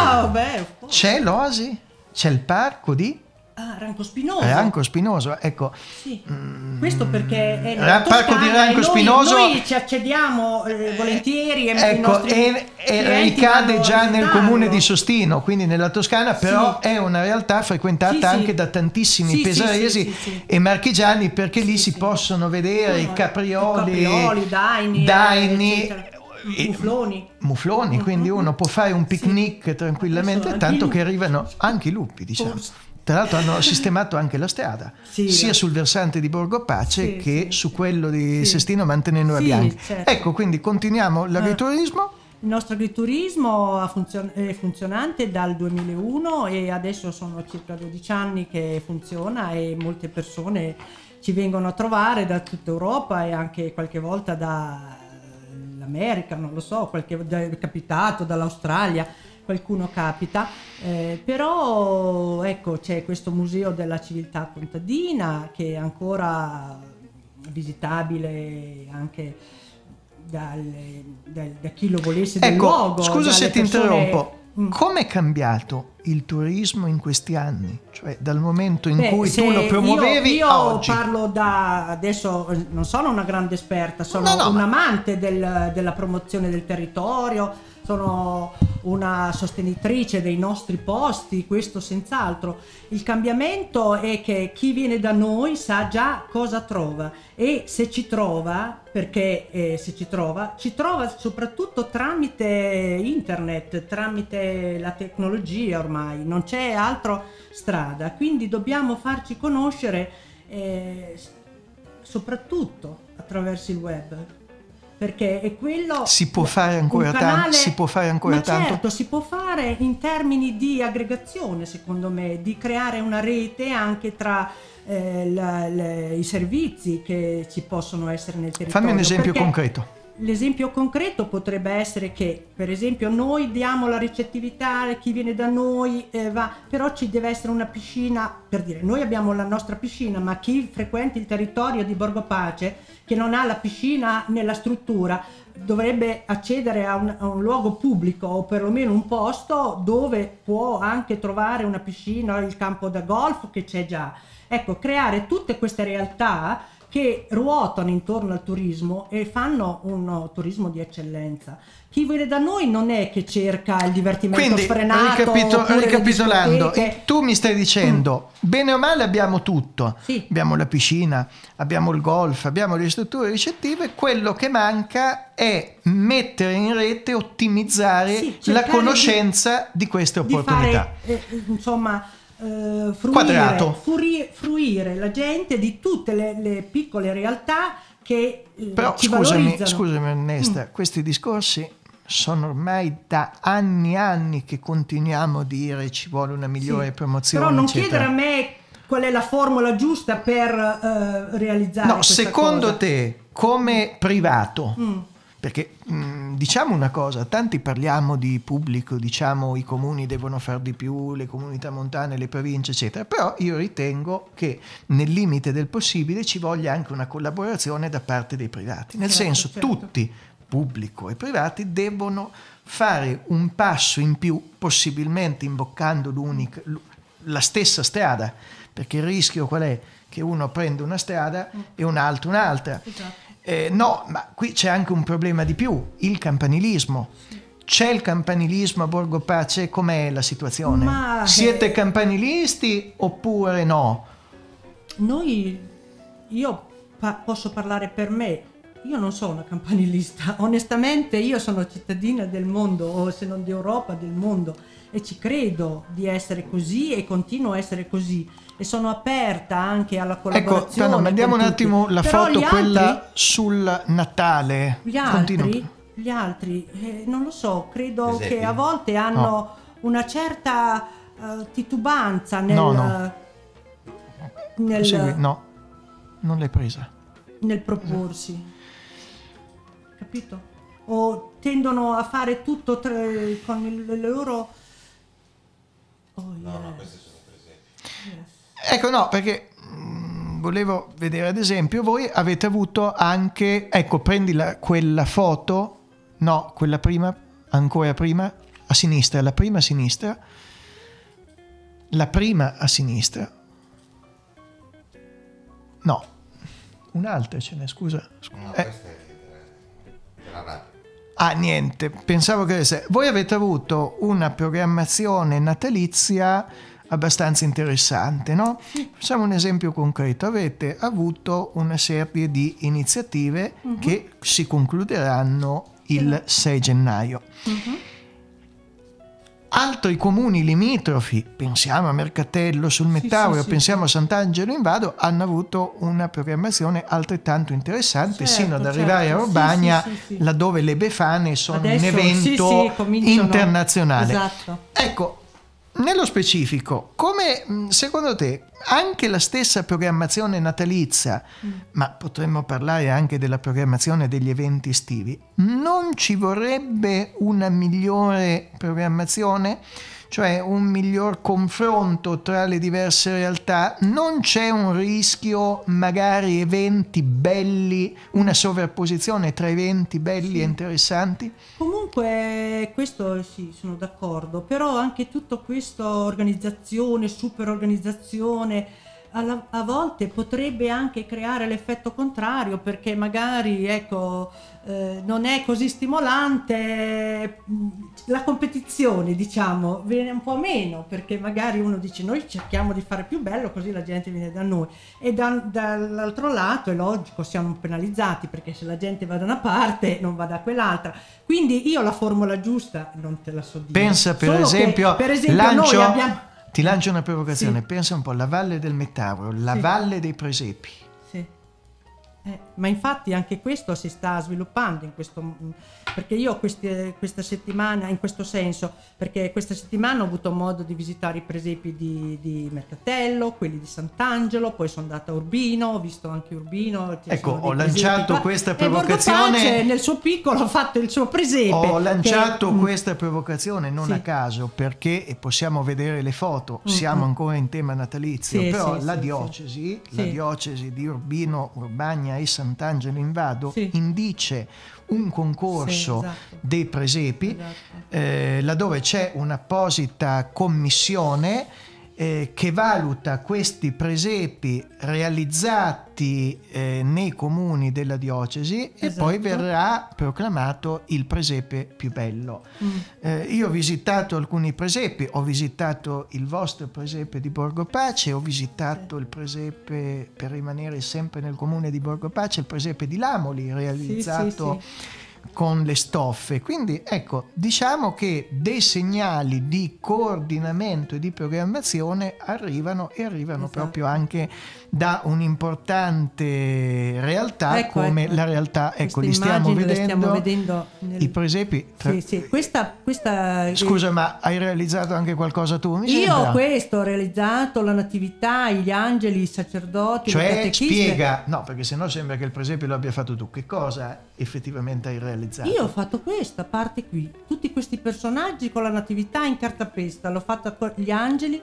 C'è l'oasi, c'è il parco di Ranco Spinoso. Ecco. Sì. Questo perché è il parco di Ranco Spinoso. Noi ci accediamo volentieri e ricade già nel comune di Sostino, quindi nella Toscana, però è una realtà frequentata anche da tantissimi pesaresi e marchigiani, perché lì si possono vedere i caprioli, daini, mufloni, quindi uno può fare un picnic tranquillamente, tanto che arrivano anche i lupi, diciamo. Tra l'altro hanno sistemato anche la strada, sia sul versante di Borgo Pace che su quello di Sestino, mantenendo la bianca. Certo. Ecco, quindi continuiamo l'agriturismo. Il nostro agriturismo è funzionante dal 2001 e adesso sono circa 12 anni che funziona, e molte persone ci vengono a trovare da tutta Europa e anche qualche volta dall'America, non lo so, è capitato dall'Australia, qualcuno capita, però ecco, c'è questo museo della civiltà contadina che è ancora visitabile anche da chi lo volesse del luogo. Scusa se ti interrompo, come è cambiato il turismo in questi anni? Cioè dal momento in cui tu lo promuovevi io a oggi? Parlo adesso non sono una grande esperta, sono un amante della promozione del territorio, sono una sostenitrice dei nostri posti, questo senz'altro. Il cambiamento è che chi viene da noi sa già cosa trova, e se ci trova, perché ci trova soprattutto tramite internet, tramite la tecnologia, ormai non c'è altra strada, quindi dobbiamo farci conoscere soprattutto attraverso il web, perché è quello. Si può fare ancora tanto? Si può fare ancora tanto? Certo, si può fare in termini di aggregazione, secondo me, di creare una rete anche tra i servizi che ci possono essere nel territorio. Fammi un esempio concreto. L'esempio concreto potrebbe essere che, per esempio, noi diamo la ricettività a chi viene da noi, però ci deve essere una piscina, per dire, noi abbiamo la nostra piscina, ma chi frequenta il territorio di Borgo Pace, che non ha la piscina nella struttura, dovrebbe accedere a un luogo pubblico, o perlomeno un posto dove può anche trovare una piscina, il campo da golf che c'è già. Ecco, creare tutte queste realtà che ruotano intorno al turismo e fanno un turismo di eccellenza. Chi viene da noi non è che cerca il divertimento sfrenato. Ricapitolando, tu mi stai dicendo, bene o male abbiamo tutto, abbiamo la piscina, abbiamo il golf, abbiamo le strutture ricettive, quello che manca è mettere in rete, ottimizzare la conoscenza di queste opportunità. Di fare, fruire la gente di tutte le piccole realtà che però ci valorizzano. Scusami Ernesta, questi discorsi sono ormai da anni che continuiamo a dire ci vuole una migliore promozione, però non eccetera. chiedere a me qual è la formula giusta per realizzare questa secondo cosa. te come privato, perché diciamo una cosa, tanti parliamo di pubblico, diciamo i comuni devono fare di più, le comunità montane, le province eccetera, però io ritengo che nel limite del possibile ci voglia anche una collaborazione da parte dei privati, nel senso tutti pubblico e privati devono fare un passo in più, possibilmente imboccando la stessa strada, perché il rischio qual è? Che uno prende una strada e un altro un'altra. No, ma qui c'è anche un problema di più, il campanilismo. C'è il campanilismo a Borgo Pace? Com'è la situazione? Siete campanilisti oppure no? Io posso parlare per me. Io non sono una campanilista, onestamente io sono cittadina del mondo, o se non d'Europa, del mondo, e ci credo di essere così e continuo a essere così e sono aperta anche alla collaborazione. Ecco, mandiamo un attimo la foto, quella sul Natale. Gli altri, non lo so, credo che a volte hanno una certa titubanza nel no, non l'hai presa. Nel proporsi. Capito? O tendono a fare tutto con il loro... No, queste sono presenti. Ecco, no, perché volevo vedere, ad esempio, voi avete avuto anche, ecco, prendi quella foto, no, quella prima, ancora prima, a sinistra, la prima a sinistra, no, un'altra ce n'è, scusa. No, questa è della radio. Ah, niente, pensavo che voi avete avuto una programmazione natalizia abbastanza interessante, no? Facciamo un esempio concreto. Avete avuto una serie di iniziative che si concluderanno il 6 gennaio. Altri comuni limitrofi, pensiamo a Mercatello sul Mettaurio, pensiamo a Sant'Angelo in Vado, hanno avuto una programmazione altrettanto interessante, sino ad arrivare a Urbania, laddove le Befane sono adesso, un evento internazionale. Esatto. Ecco, nello specifico, come secondo te anche la stessa programmazione natalizia, ma potremmo parlare anche della programmazione degli eventi estivi, non ci vorrebbe una migliore programmazione? Cioè un miglior confronto tra le diverse realtà? Non c'è un rischio, magari eventi belli, una sovrapposizione tra eventi belli e interessanti? Comunque questo sì, sono d'accordo, però anche tutta questa organizzazione, super organizzazione, a volte potrebbe anche creare l'effetto contrario, perché magari non è così stimolante la competizione, diciamo, viene un po' meno, perché magari uno dice noi cerchiamo di fare più bello così la gente viene da noi, e dall'altro lato è logico siamo penalizzati, perché se la gente va da una parte non va da quell'altra. Quindi io la formula giusta non te la so dire. Pensa per esempio noi abbiamo... Ti lancio una provocazione, pensa un po' alla Valle del Mettaurio, la Valle dei Presepi. Sì. Ma infatti anche questo si sta sviluppando in questo, perché io questa settimana, in questo senso, perché questa settimana ho avuto modo di visitare i presepi di Mercatello, quelli di Sant'Angelo, poi sono andata a Urbino, ho visto anche Urbino. Ecco, ho lanciato questa provocazione. E Borgo Pace, nel suo piccolo ha fatto il suo presepe. Ho lanciato questa provocazione non a caso, perché, e possiamo vedere le foto, siamo ancora in tema natalizio, però la diocesi di Urbino, Urbania e Sant'Angelo in Vado indice un concorso dei presepi, laddove c'è un'apposita commissione che valuta questi presepi realizzati nei comuni della diocesi e poi verrà proclamato il presepe più bello. Io ho visitato alcuni presepi, ho visitato il vostro presepe di Borgo Pace, ho visitato il presepe, per rimanere sempre nel comune di Borgo Pace, il presepe di Lamoli realizzato con le stoffe. Quindi ecco, diciamo che dei segnali di coordinamento e di programmazione arrivano proprio anche da un'importante realtà come la realtà, li stiamo vedendo i presepi. Questa scusa, ma hai realizzato anche qualcosa tu? Io questo ho realizzato, la natività, gli angeli, i sacerdoti, cioè spiega, no, perché sennò sembra che il presepio lo abbia fatto tu. Che cosa effettivamente hai realizzato? Io ho fatto questa parte qui, tutti questi personaggi con la natività in cartapesta, l'ho fatta con gli angeli,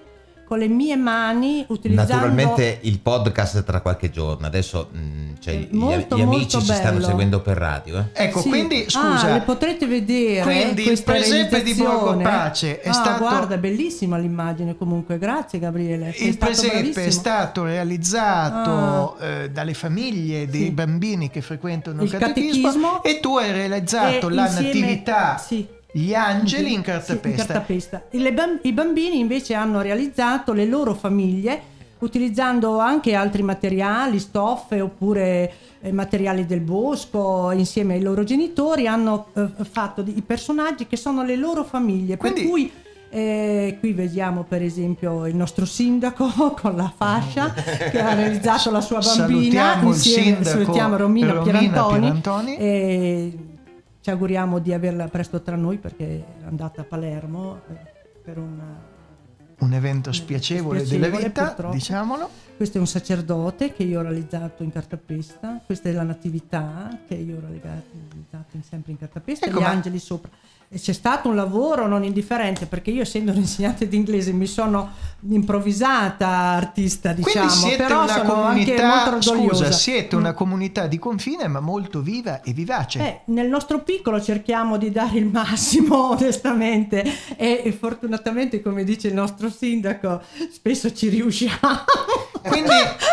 con le mie mani, utilizzando... Naturalmente il podcast tra qualche giorno, adesso gli amici ci stanno seguendo per radio. Ecco, sì. Quindi scusa, le potrete vedere. Quindi il presepe di Borgo Pace è stato... guarda, bellissima l'immagine comunque, grazie Gabriele. Il presepe è stato realizzato dalle famiglie dei bambini che frequentano il catechismo e tu hai realizzato la natività... Gli angeli in cartapesta. I bambini invece hanno realizzato le loro famiglie utilizzando anche altri materiali, stoffe oppure materiali del bosco. Insieme ai loro genitori hanno fatto i personaggi che sono le loro famiglie. Quindi, per cui qui vediamo per esempio il nostro sindaco con la fascia che ha realizzato la sua bambina. Salutiamo Romina Pierantoni. Ci auguriamo di averla presto tra noi perché è andata a Palermo per un evento spiacevole della vita, purtroppo. Diciamolo. Questo è un sacerdote che io ho realizzato in cartapesta, questa è la natività che io ho realizzato sempre in cartapesta, ecco, gli angeli sopra. E c'è stato un lavoro non indifferente perché io, essendo un'insegnante di inglese, mi sono improvvisata artista, diciamo. Quindi siete però una sono comunità, anche molto orgogliosa. Scusa, siete una comunità di confine ma molto viva e vivace. Nel nostro piccolo cerchiamo di dare il massimo, onestamente, e fortunatamente, come dice il nostro sindaco, spesso ci riusciamo. Quindi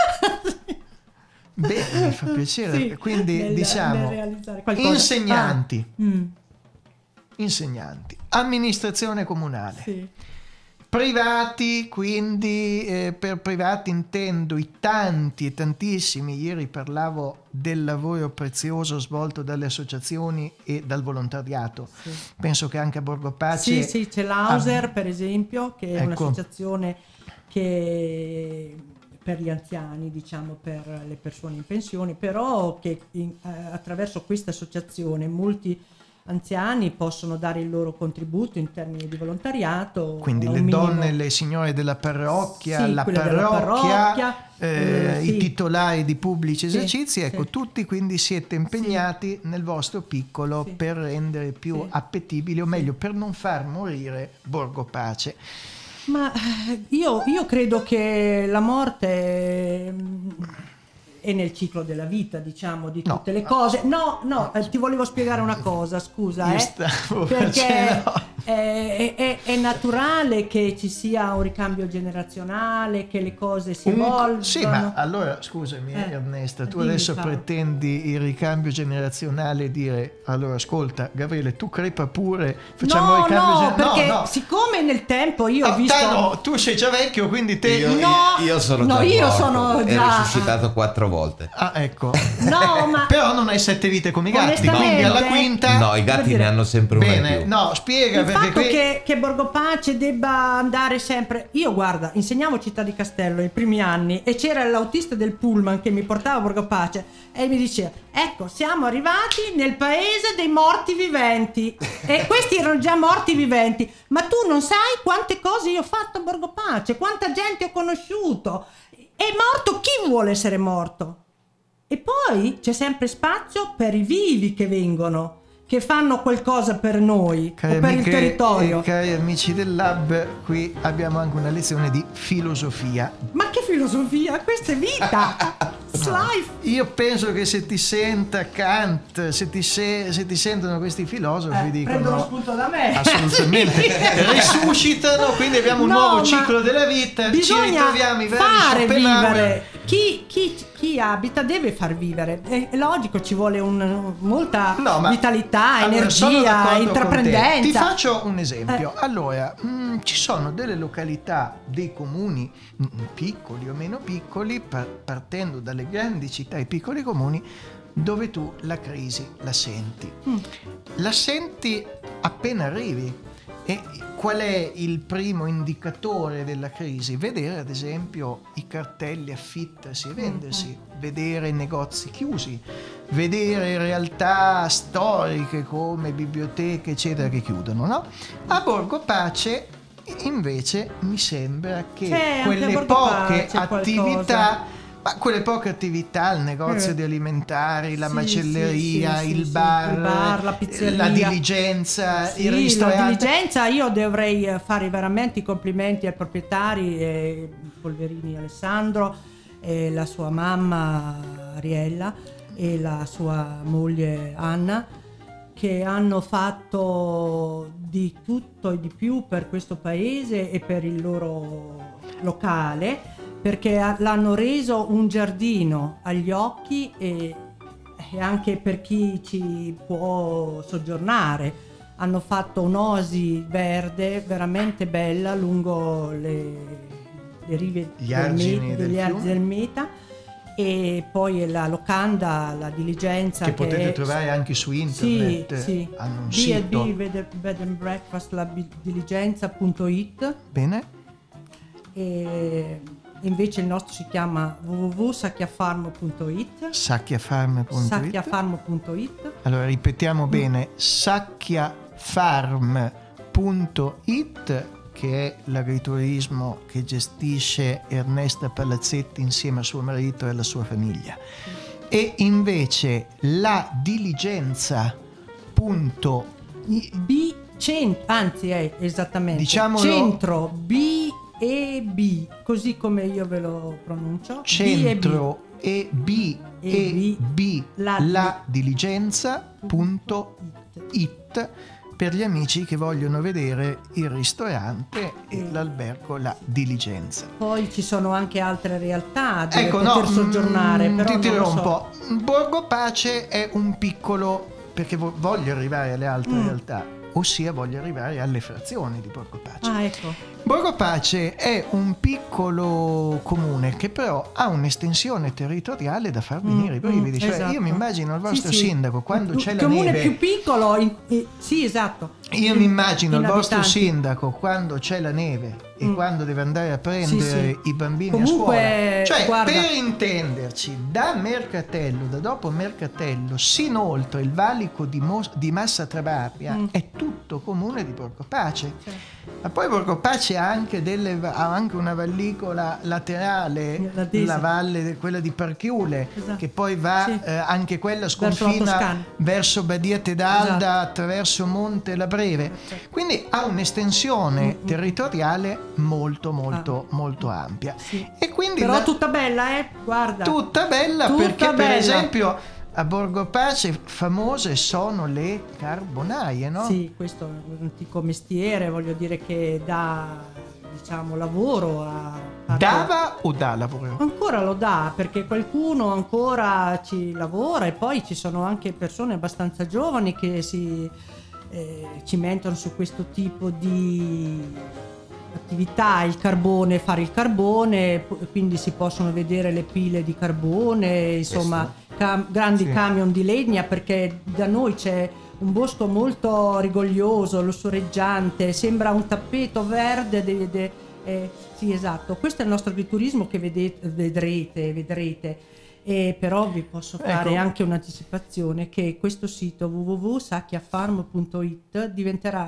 mi fa piacere. Sì, quindi diciamo insegnanti, amministrazione comunale, privati, quindi per privati intendo i tanti e tantissimi, ieri parlavo del lavoro prezioso svolto dalle associazioni e dal volontariato, penso che anche a Borgo Pace c'è l'Auser per esempio, che è un'associazione che per gli anziani, diciamo, per le persone in pensione, però che attraverso questa associazione molti anziani possono dare il loro contributo in termini di volontariato. Quindi le donne, le signore della parrocchia, la parrocchia, i titolari di pubblici esercizi, ecco, tutti quindi siete impegnati nel vostro piccolo per rendere più appetibile, o meglio, per non far morire Borgo Pace. Ma io credo che la morte è nel ciclo della vita, diciamo, di tutte le cose. Ti volevo spiegare una cosa, scusa, perché è naturale che ci sia un ricambio generazionale, che le cose si evolvano. Sì, ma allora scusami Ernesta, tu adesso pretendi il ricambio generazionale, dire allora ascolta Gabriele, tu crepa pure, facciamo il ricambio generazionale. Perché siccome nel tempo io ho visto... tu sei già vecchio, quindi te... Io sono già risuscitato 4 volte. Ah, ecco. No, ma però non hai 7 vite come i gatti, quindi alla quinta... No, i gatti ne hanno sempre una in più. No, spiega il perché fatto che Borgo Pace debba andare sempre... Io guarda, insegnavo Città di Castello nei primi anni e c'era l'autista del pullman che mi portava a Borgo Pace e mi diceva: ecco, siamo arrivati nel paese dei morti viventi. E questi erano già morti viventi. Ma tu non sai quante cose io ho fatto a Borgo Pace, quanta gente ho conosciuto. È morto chi vuole essere morto. E poi c'è sempre spazio per i vivi che vengono, che fanno qualcosa per noi, o per il territorio. Cari amici del Lab, qui abbiamo anche una lezione di filosofia. Ma che filosofia? Questa è vita! Life. Io penso che se ti senta Kant, se ti sentono questi filosofi, dicono prendono spunto da me. Assolutamente. Risuscitano, quindi abbiamo un nuovo ciclo della vita. Ci ritroviamo i vari fare vivere. Chi abita deve far vivere. È logico, ci vuole molta vitalità, energia, intraprendenza. Ti faccio un esempio. Allora, ci sono delle località, dei comuni piccoli o meno piccoli, partendo dalle grandi città e piccoli comuni, dove tu la crisi la senti. La senti appena arrivi. E qual è il primo indicatore della crisi? Vedere ad esempio i cartelli affittarsi e vendersi, vedere negozi chiusi, vedere realtà storiche come biblioteche eccetera che chiudono, no? A Borgo Pace invece mi sembra che quelle poche attività Ma quelle poche attività, il negozio di alimentari, la macelleria, il bar, la pizzeria, la diligenza, il ristorante. La diligenza, io dovrei fare veramente i complimenti ai proprietari, Polverini Alessandro, e la sua mamma Ariella e la sua moglie Anna, che hanno fatto di tutto e di più per questo paese e per il loro locale, perché l'hanno reso un giardino agli occhi e anche per chi ci può soggiornare. Hanno fatto un'oasi verde veramente bella lungo le rive degli argini del Meta, e poi la locanda, la diligenza che potete trovare anche su internet. Sì. Hanno un sito Bed and Breakfast, la diligenza.it. Bene. E invece il nostro si chiama www.sacchiafarmo.it. Sacchiafarmo.it. Allora ripetiamo bene: sacchiafarm.it, che è l'agriturismo che gestisce Ernesta Palazzetti insieme a suo marito e alla sua famiglia. E invece la esattamente, diciamolo, centro B&B, così come io ve lo pronuncio, centro B&B, la diligenza.it, per gli amici che vogliono vedere il ristorante e l'albergo La Diligenza. Poi ci sono anche altre realtà dove poter soggiornare, però ti dirò un po'. Borgo Pace è un piccolo, perché voglio arrivare alle altre realtà, ossia voglio arrivare alle frazioni di Borgo Pace. Ecco. Borgo Pace è un piccolo comune che però ha un'estensione territoriale da far venire i brividi. Cioè, esatto. Io mi immagino il vostro sindaco quando c'è la neve. Il comune più piccolo, sì, esatto. Io mi immagino il vostro sindaco quando c'è la neve e quando deve andare a prendere i bambini comunque, a scuola. Cioè, guarda, per intenderci, da Mercatello, da dopo Mercatello, sino oltre il valico di Massa Trabarbia, è tutto comune di Borgo Pace. Ma poi Borgo Pace ha anche una vallicola laterale, la valle, quella di Parchiule, che poi va anche quella sconfina verso Badia Tedalda, attraverso Monte La Breve. Quindi ha un'estensione territoriale molto ampia. E quindi però tutta bella, guarda. Tutta bella, perché per esempio a Borgo Pace famose sono le carbonaie, no? Sì, questo è un antico mestiere, voglio dire, che dà, diciamo, lavoro dava o dà lavoro? Ancora lo dà, perché qualcuno ancora ci lavora, e poi ci sono anche persone abbastanza giovani che si cimentano su questo tipo di attività, il carbone, fare il carbone, quindi si possono vedere le pile di carbone, insomma, grandi camion di legna, perché da noi c'è un bosco molto rigoglioso, lussureggiante, sembra un tappeto verde. Sì, esatto, questo è il nostro agriturismo che vedrete. Però vi posso fare anche un'anticipazione, che questo sito www.sacchiafarm.it diventerà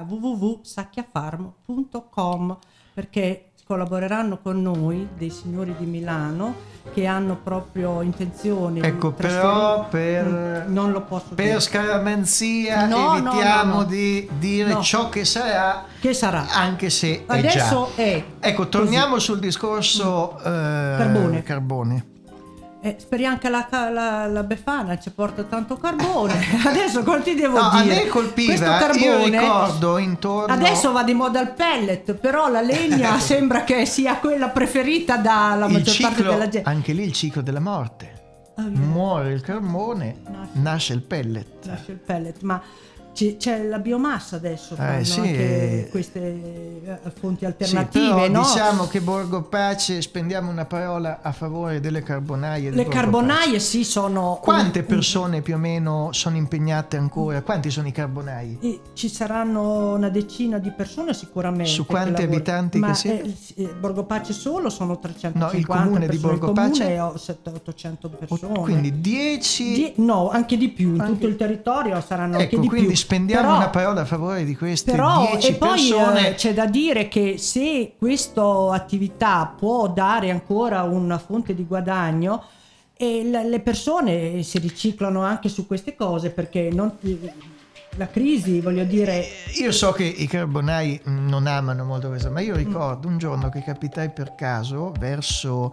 www.sacchiafarm.com, perché collaboreranno con noi dei signori di Milano che hanno proprio intenzione però non lo posso per dire. Scaramanzia evitiamo di dire ciò che sarà, anche se adesso è già. Ecco, torniamo così sul discorso carbone. Speriamo che la Befana ci porta tanto carbone. Adesso cosa ti devo dire? A me colpiva, carbone, io ricordo intorno. Adesso va di moda il pellet, però la legna sembra che sia quella preferita dalla maggior parte della gente. Anche lì il ciclo della morte. Muore il carbone, nasce il pellet. Ma c'è la biomassa adesso, anche queste fonti alternative, però, no? Diciamo che Borgo Pace, spendiamo una parola a favore delle carbonaie. Le carbonaie sono... Quante persone più o meno sono impegnate ancora? Quanti sono i carbonai? Ci saranno una decina di persone sicuramente. Su quanti abitanti che siete? Borgo Pace solo sono 350. No, il comune persone. Di Borgo Pace è 700-800 persone. Quindi 10... No, anche di più, in tutto il territorio saranno anche di più. spendiamo una parola a favore di queste 10 persone. Poi c'è da dire che se questa attività può dare ancora una fonte di guadagno, e le persone si riciclano anche su queste cose, perché la crisi, voglio dire... Io so che i carbonai non amano molto questo, ma io ricordo un giorno che capitai per caso verso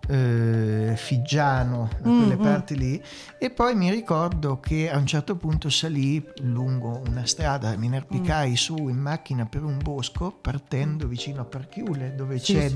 Figgiano, da quelle parti lì, e poi mi ricordo che a un certo punto salì lungo una strada, mi inerpicai su in macchina per un bosco, partendo vicino a Parchiule, dove c'è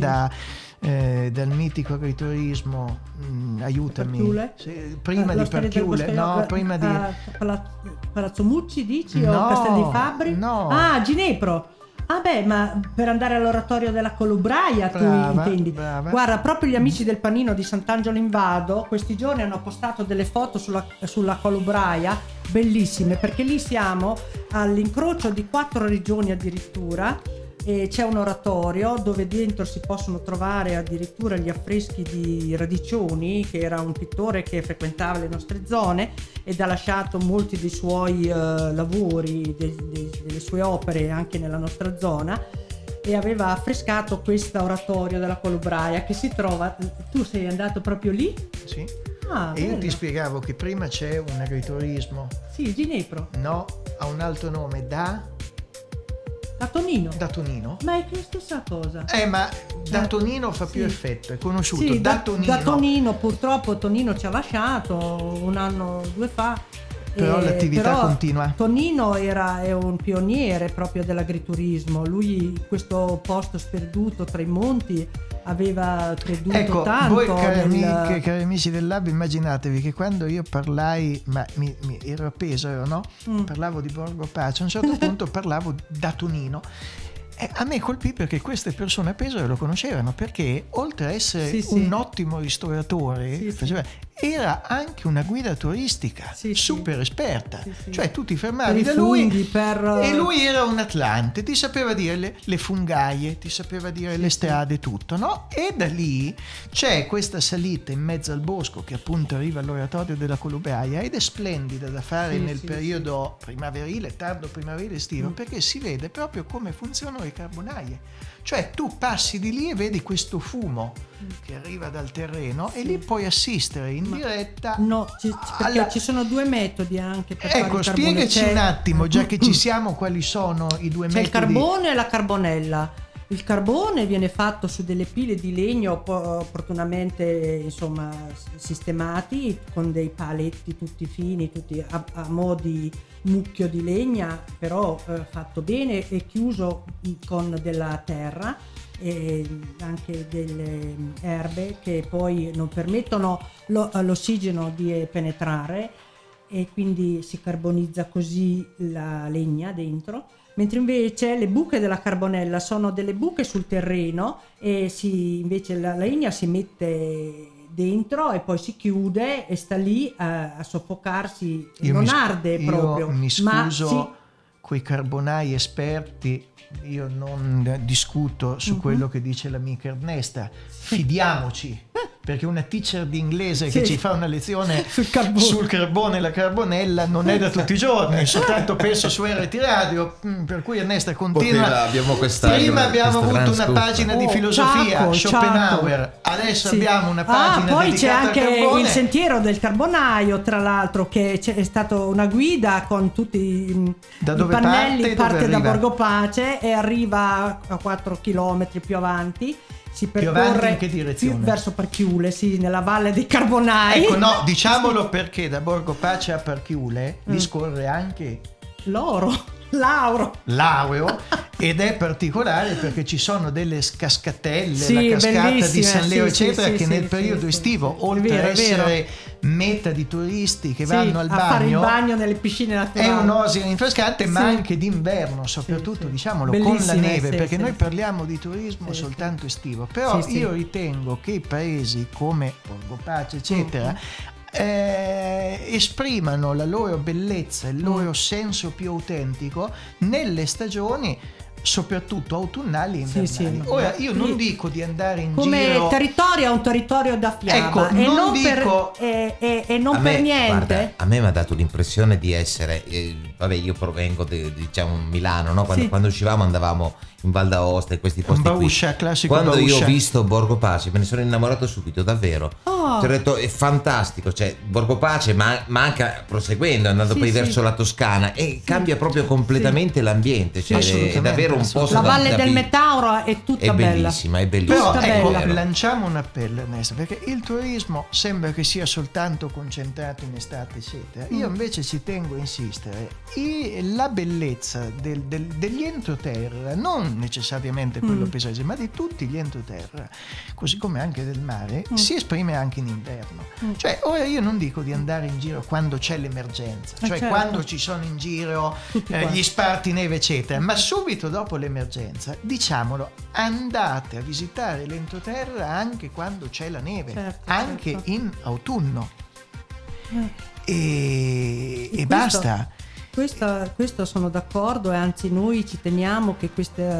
dal mitico agriturismo, aiutami, prima di Parchiule, prima di Palazzo Mucci, dici? No, o Castel di Fabbri? No. Ah, Ginepro. Ah beh, ma per andare all'oratorio della Colubraia, tu intendi? Brava. Guarda, proprio gli amici del Panino di Sant'Angelo in Vado questi giorni hanno postato delle foto sulla Colubraia bellissime, perché lì siamo all'incrocio di 4 regioni addirittura, e c'è un oratorio dove dentro si possono trovare addirittura gli affreschi di Radiccioni, che era un pittore che frequentava le nostre zone ed ha lasciato molti dei suoi lavori, delle sue opere anche nella nostra zona, e aveva affrescato questo oratorio della Colubraia che si trova... Tu sei andato proprio lì? Sì. Ah, e io ti spiegavo che prima c'è un agriturismo. Sì, Ginepro. No, ha un altro nome, da Tonino. Da Tonino? Ma è la stessa cosa. Ma da Tonino fa più effetto, è conosciuto. Sì, da Tonino. Da Tonino, purtroppo Tonino ci ha lasciato 1 anno o 2 fa. Però l'attività continua. Tonino è un pioniere proprio dell'agriturismo. Lui, questo posto sperduto tra i monti, aveva creduto tanto. Voi cari amici del Lab, immaginatevi che quando io parlai, ma mi ero appeso, no? Parlavo di Borgo Pace, a un certo punto parlavo da Tonino. A me colpì perché queste persone a Pesaro lo conoscevano, perché oltre a essere un ottimo ristoratore, era anche una guida turistica super esperta. Cioè tu ti fermavi da lui e lui era un atlante, ti sapeva dire le fungaie, ti sapeva dire le strade, tutto, no? E da lì c'è questa salita in mezzo al bosco che appunto arriva all'oratorio della Colubraia ed è splendida da fare nel periodo primaverile, tardo primaverile estivo, perché si vede proprio come funzionano le carbonaie. Cioè tu passi di lì e vedi questo fumo che arriva dal terreno e lì puoi assistere in diretta. Perché ci sono 2 metodi anche per fare il carbone. Spiegaci un attimo, già che ci siamo, quali sono i 2 metodi. C'è il carbone e la carbonella. Il carbone viene fatto su delle pile di legno opportunamente sistemati, con dei paletti tutti fini, tutti a mo' di mucchio di legna, però fatto bene e chiuso con della terra e anche delle erbe che poi non permettono all'ossigeno di penetrare, e quindi si carbonizza così la legna dentro. Mentre invece le buche della carbonella sono delle buche sul terreno e invece la legna si mette dentro e poi si chiude e sta lì a soffocarsi, arde proprio. Io mi scuso coi carbonai esperti, io non discuto su quello che dice l'amica Ernesta, fidiamoci, perché una teacher di inglese che ci fa una lezione sul carbone e la carbonella non è da tutti i giorni, soltanto penso su RT Radio, per cui Ernesta continua. Prima abbiamo avuto una pagina di filosofia, Schopenhauer, adesso abbiamo una pagina poi dedicata c'è anche al carbone. il sentiero del carbonaio, tra l'altro, che è stata una guida con tutti i pannelli, parte da Borgo Pace e arriva a 4 chilometri più avanti. Si percorre in che direzione? Verso Parchiule, nella valle dei Carbonai. Ecco, no, diciamolo perché da Borgo Pace a Parchiule vi scorre anche l'aureo ed è particolare perché ci sono delle cascatelle, la cascata di San Leo eccetera, che nel periodo estivo, oltre a essere meta di turisti che vanno al bagno, a fare il bagno nelle piscine naturali, è un'oasi rinfrescante, ma anche d'inverno, soprattutto diciamolo, con la neve, perché noi parliamo di turismo soltanto estivo, però io ritengo che paesi come Borgo Pace eccetera esprimano la loro bellezza, il loro senso più autentico nelle stagioni soprattutto autunnali e Sì, invernali. sì, Ora io non dico di andare in come giro territorio è un territorio da fiaba, Ecco, e non non dico- e non A per me, niente. guarda, a me mi ha dato l'impressione di essere, vabbè, io provengo diciamo Milano, no? Sì. Quando uscivamo andavamo in Val d'Aosta e questi posti Bauscia, qui. classico Quando io Bauscia. ho visto Borgo Pace me ne sono innamorato subito, davvero. Oh. Ti ho detto, è fantastico, cioè Borgo Pace ma anche proseguendo, andando Sì, poi sì. verso la Toscana, e cambia proprio completamente l'ambiente, cioè, è Assolutamente, davvero un posto La da- Valle da del vi- Metauro è tutta è bella. bellissima, è bellissima. Però Tutta ecco, bella. lanciamo un appello, Ernesto, perché il turismo sembra che sia soltanto concentrato in estate, eccetera. Io invece ci tengo a insistere. La bellezza degli entroterra, non necessariamente quello pesante, ma di tutti gli entroterra, così come anche del mare, si esprime anche in inverno. Cioè, ora io non dico di andare in giro quando c'è l'emergenza, cioè certo. quando ci sono in giro Tutti quanti. gli sparti neve, eccetera, ma subito dopo l'emergenza, diciamolo, andate a visitare l'entroterra anche quando c'è la neve, Certo, anche certo. in autunno. E questo- basta. Questo sono d'accordo, e anzi noi ci teniamo che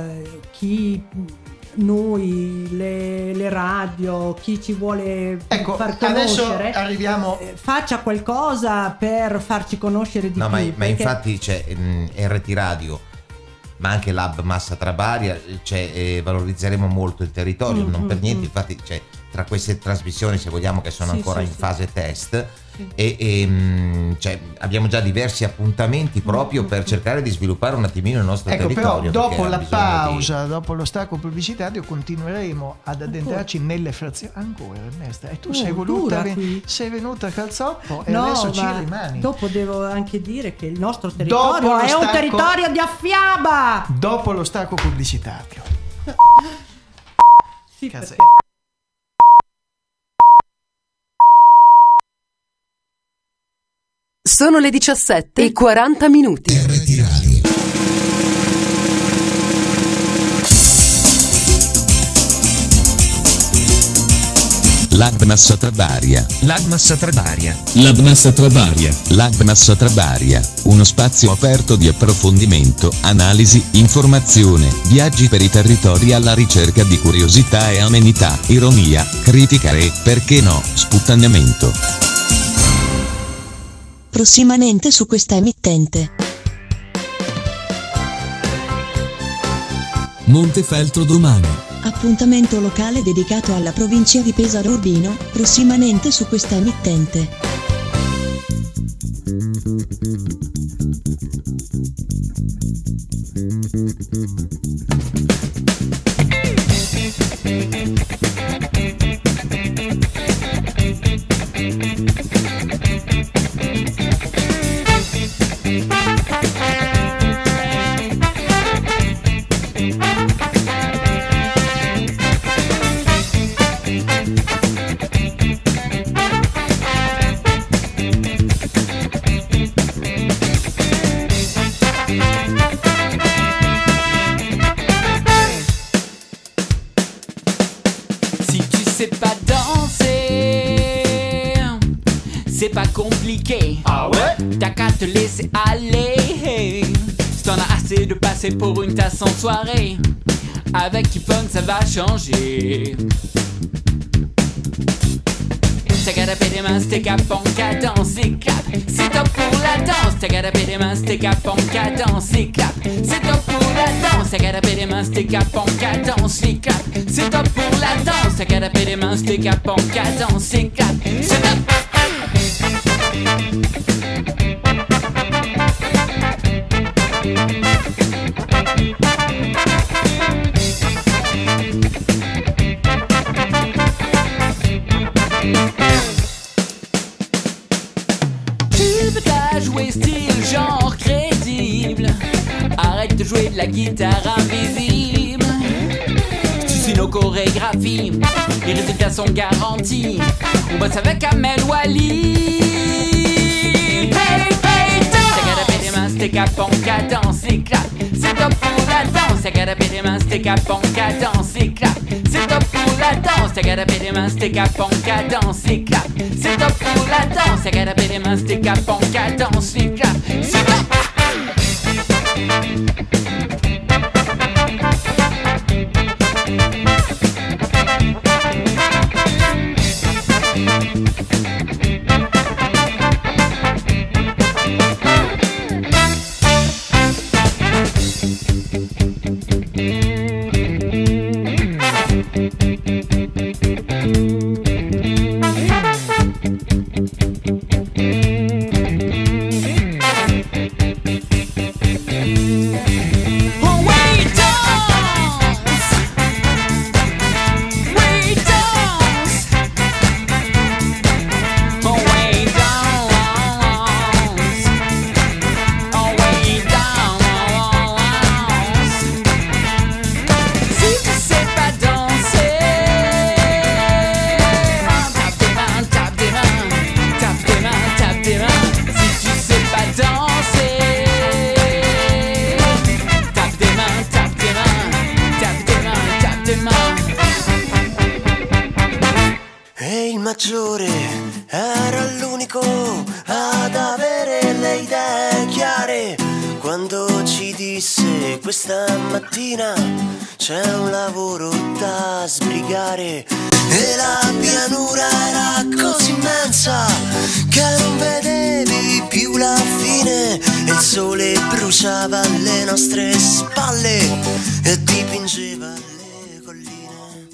noi, le radio, chi ci vuole Ecco, far adesso conoscere, arriviamo. faccia qualcosa per farci conoscere di No, più. ma perché- infatti c'è RT Radio, ma anche l'Hub Massa Trabaria, valorizzeremo molto il territorio, non per niente, infatti tra queste trasmissioni, se vogliamo, che sono Sì, ancora sì, in sì. fase test, abbiamo già diversi appuntamenti proprio per cercare di sviluppare un attimino il nostro Ecco, però territorio. dopo perché ha la bisogno pausa, dopo lo stacco pubblicitario, continueremo ad addentrarci nelle frazioni. Ancora, Ernesto, e tu sei dura qui. sei venuta a calzoppo e No, adesso ci ma rimani. dopo devo anche dire che il nostro Dopo territorio lo è un stacco- territorio di affiaba. Dopo lo stacco pubblicitario. Sì, Cazzo. perché- Sono le 17:40. L'Hub Massa Trabaria. L'Hub Massa Trabaria. L'Hub Massa Trabaria. L'Hub Massa Trabaria. Uno spazio aperto di approfondimento, analisi, informazione, viaggi per i territori alla ricerca di curiosità e amenità, ironia, critica e, perché no, sputtanamento. Prossimamente su questa emittente. Montefeltro domani. Appuntamento locale dedicato alla provincia di Pesaro Urbino, prossimamente su questa emittente. Si tu sais pas danser, c'est pas compliqué. Ah ouais? T'as qu'à te laisser aller. Si t'en as assez de passer pour une tasse en soirée, avec T-Funk ça va changer. T'as qu'à taper des mains, t'es qu'à cadence, c'est clap. C'est top pour la danse. T'as qu'à taper des mains, t'es qu'à cadence, c'est clap. C'est top pour la danse. T'as qu'à taper des mains, t'es qu'à cadence, c'est clap. C'est top pour la danse. T'as qu'à taper des mains, t'es qu'à cadence, c'est clap. C'est top. Tu veux qu'à jouer style genre crédible. Arrête de jouer de la guitare invisible. Tu suis nos chorégraphies, les résultats sont garantis. On bosse avec Amel Wally. Hey, hey, t'as qu'à taper des mains, c'était qu'à cadence, éclate. C'est top pour la danse, t'as qu'à taper des mains, c'était qu'à cadence, éclate. C'est top pour la danse, t'as qu'à taper des mains, c'était qu'à cadence, éclate. C'est top pour la danse, t'as qu'à taper des mains, c'était qu'à cadence, éclate. C'est top. riuscito ad avere le idee chiare quando ci disse questa mattina c'è un lavoro da sbrigare. E la pianura era così immensa che non vedevi più la fine, e il sole bruciava alle nostre spalle e dipingeva le colline.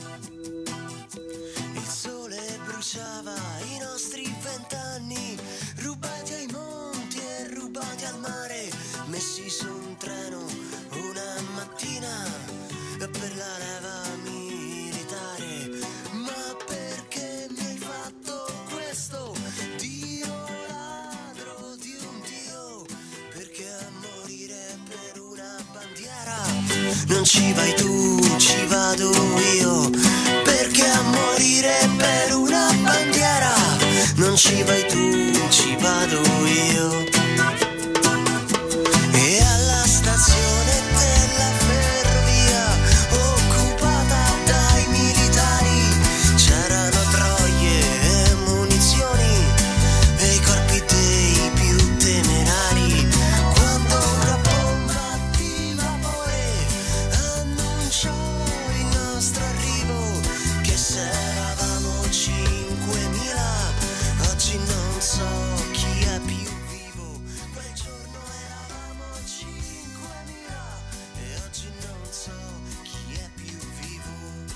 Il sole bruciava i nostri 20 anni, rubati ai monti e rubati al mare, messi su un treno una mattina per la leva militare. Ma perché mi hai fatto questo? Dio ladro di un Dio, perché a morire per una bandiera non ci vai tu, ci vado io. Perché a morire per una bandiera non ci vai tu, ci vado io. E alla stazione della ferrovia occupata dai militari c'erano troie e munizioni e i corpi dei più temerari. Quando una bomba di vapore annunciò il nostro arrivo, che se eravamo 5.000, oggi non so chi è più vivo. Quel giorno eravamo 5.000 e oggi non so chi è più vivo.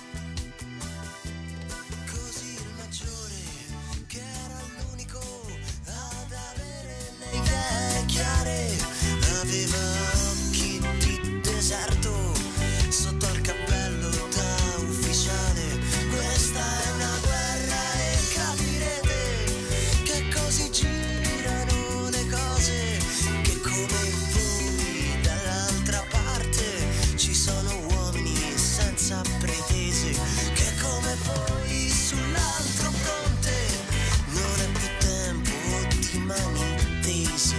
Così il maggiore, che era l'unico ad avere le idee chiare, aveva occhi di deserto sotto al cappello da ufficiale. Questa è una guerra e capirete che così girano le cose, che come voi dall'altra parte ci sono uomini senza pretese, che come voi sull'altro fronte non è più tempo di mani tese.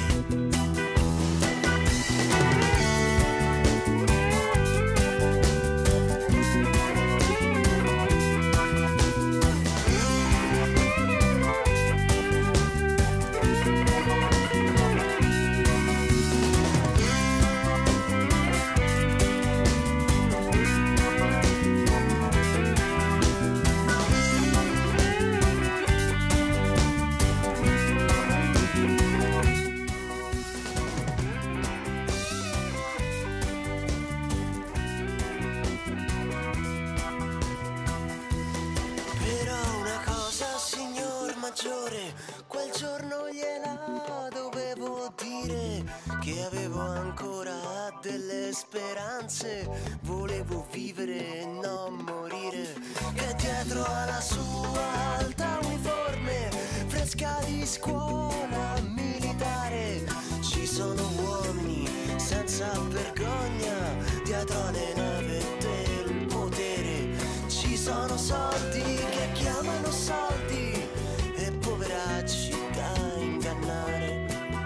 Però una cosa, signor maggiore, quel giorno gliela dovevo dire, che avevo ancora delle speranze, volevo vivere e non morire, che dietro alla sua alta uniforme fresca di scuola militare ci sono uomini senza vergogna dietro alle nave del potere. Ci sono soldi che chiamano soldi e poveracci da ingannare.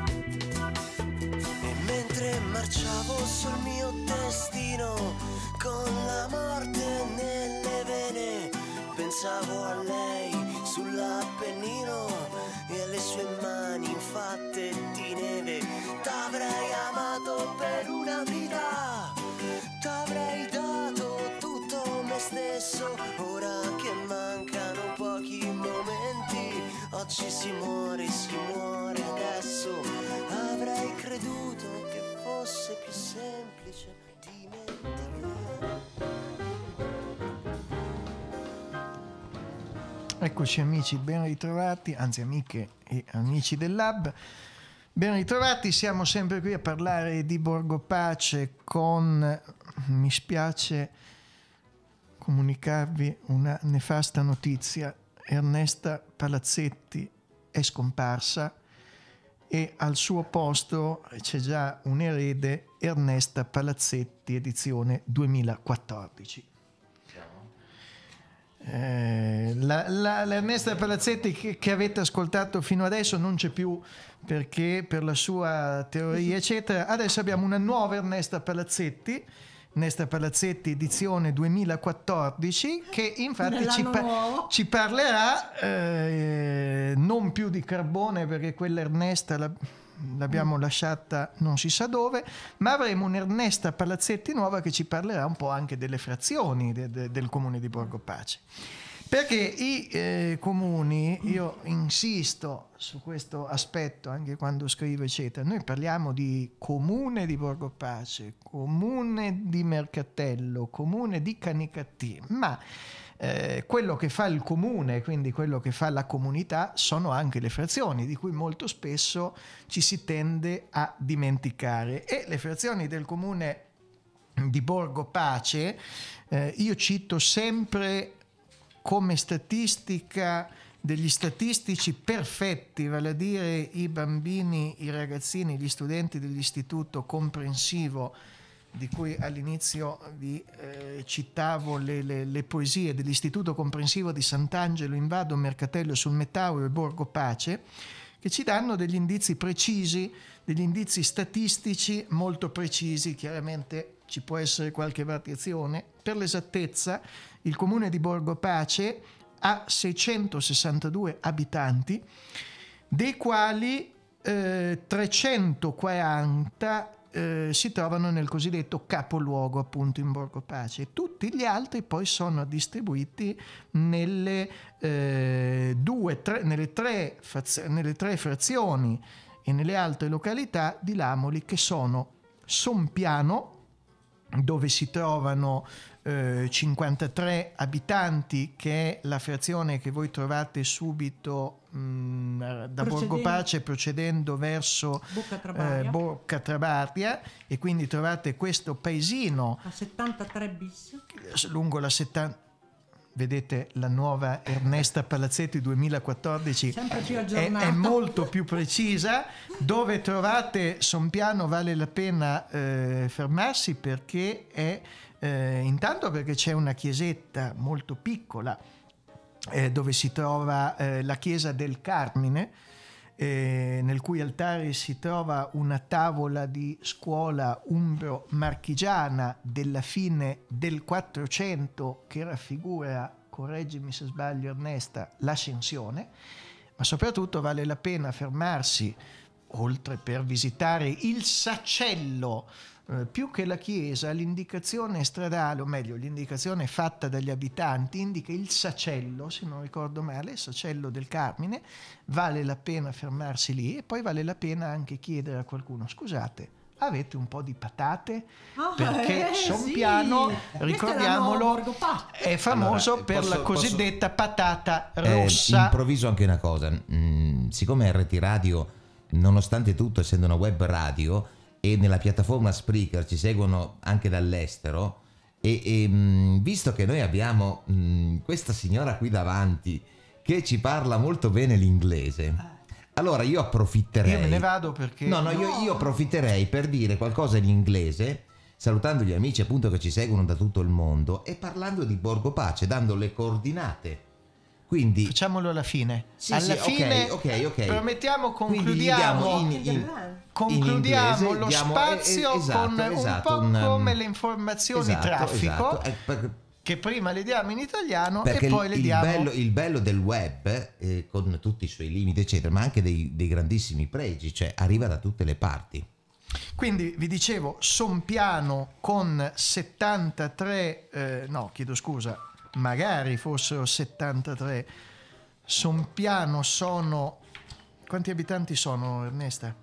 E mentre marciavo sul mio destino con la morte nelle vene, pensavo a lei sull'Appennino e alle sue mani fatte di neve. T'avrei amato per una vita, t'avrei dato tutto me stesso. Ora che mancano pochi momenti, oggi si muore adesso. Avrei creduto che fosse più semplice dimenticare. Eccoci amici, ben ritrovati, anzi amiche e amici del Lab, ben ritrovati, siamo sempre qui a parlare di Borgo Pace con, mi spiace comunicarvi una nefasta notizia: Ernesta Palazzetti è scomparsa e al suo posto c'è già un erede, Ernesta Palazzetti edizione 2014. L'Ernesta Palazzetti che avete ascoltato fino adesso non c'è più, perché per la sua teoria eccetera. Adesso abbiamo una nuova Ernesta Palazzetti Ernesta Palazzetti edizione 2014, che infatti ci parlerà non più di carbone, perché quella Ernesta l'abbiamo lasciata non si sa dove, ma avremo un'Ernesta Palazzetti nuova che ci parlerà un po' anche delle frazioni del comune di Borgo Pace. Perché i comuni, io insisto su questo aspetto anche quando scrivo eccetera, noi parliamo di comune di Borgo Pace, comune di Mercatello, comune di Canicattì, ma quello che fa il comune, quindi quello che fa la comunità, sono anche le frazioni, di cui molto spesso ci si tende a dimenticare. E le frazioni del comune di Borgo Pace, io cito sempre come statistica degli statistici perfetti, vale a dire i bambini, i ragazzini, gli studenti dell'istituto comprensivo, di cui all'inizio vi citavo le poesie dell'istituto comprensivo di Sant'Angelo in Vado, Mercatello sul Mettauro e Borgo Pace, che ci danno degli indizi precisi, degli indizi statistici molto precisi. Chiaramente ci può essere qualche variazione. Per l'esattezza, il comune di Borgo Pace ha 662 abitanti, dei quali 340 si trovano nel cosiddetto capoluogo, appunto in Borgo Pace. Tutti gli altri poi sono distribuiti nelle tre frazioni e nelle altre località di Lamoli, che sono Sompiano, dove si trovano 53 abitanti, che è la frazione che voi trovate subito da Borgo Pace procedendo verso Bocca Trabaria, e quindi trovate questo paesino a 73 bis lungo la 70. Vedete, la nuova Ernesta Palazzetti 2014 è molto più precisa. Dove trovate Sompiano vale la pena fermarsi, perché è intanto perché c'è una chiesetta molto piccola dove si trova la chiesa del Carmine, nel cui altare si trova una tavola di scuola umbro-marchigiana della fine del 400 che raffigura, correggimi se sbaglio Ernesta, l'Ascensione. Ma soprattutto vale la pena fermarsi, oltre per visitare il Sacello, più che la chiesa, l'indicazione stradale, o meglio l'indicazione fatta dagli abitanti, indica il Sacello, se non ricordo male, il Sacello del Carmine. Vale la pena fermarsi lì, e poi vale la pena anche chiedere a qualcuno: scusate, avete un po' di patate? Perché Sompiano, sì, ricordiamolo, è famoso per la cosiddetta patata rossa. Improvviso anche una cosa, siccome RT Radio, nonostante tutto, essendo una web radio, e nella piattaforma Spreaker ci seguono anche dall'estero, e visto che noi abbiamo questa signora qui davanti che ci parla molto bene l'inglese, allora io approfitterei. Io me ne vado perché io approfitterei per dire qualcosa in inglese, salutando gli amici appunto che ci seguono da tutto il mondo, e parlando di Borgo Pace, dando le coordinate. Quindi facciamolo alla fine. Sì, alla fine, ok. Promettiamo, concludiamo lo spazio con un po' come le informazioni traffico, che prima le diamo in italiano e poi le diamo. Il bello del web, con tutti i suoi limiti eccetera, ma anche dei grandissimi pregi, cioè arriva da tutte le parti. Quindi vi dicevo, Sompiano con 73, magari fossero 73. Sompiano sono, quanti abitanti sono, Ernesta?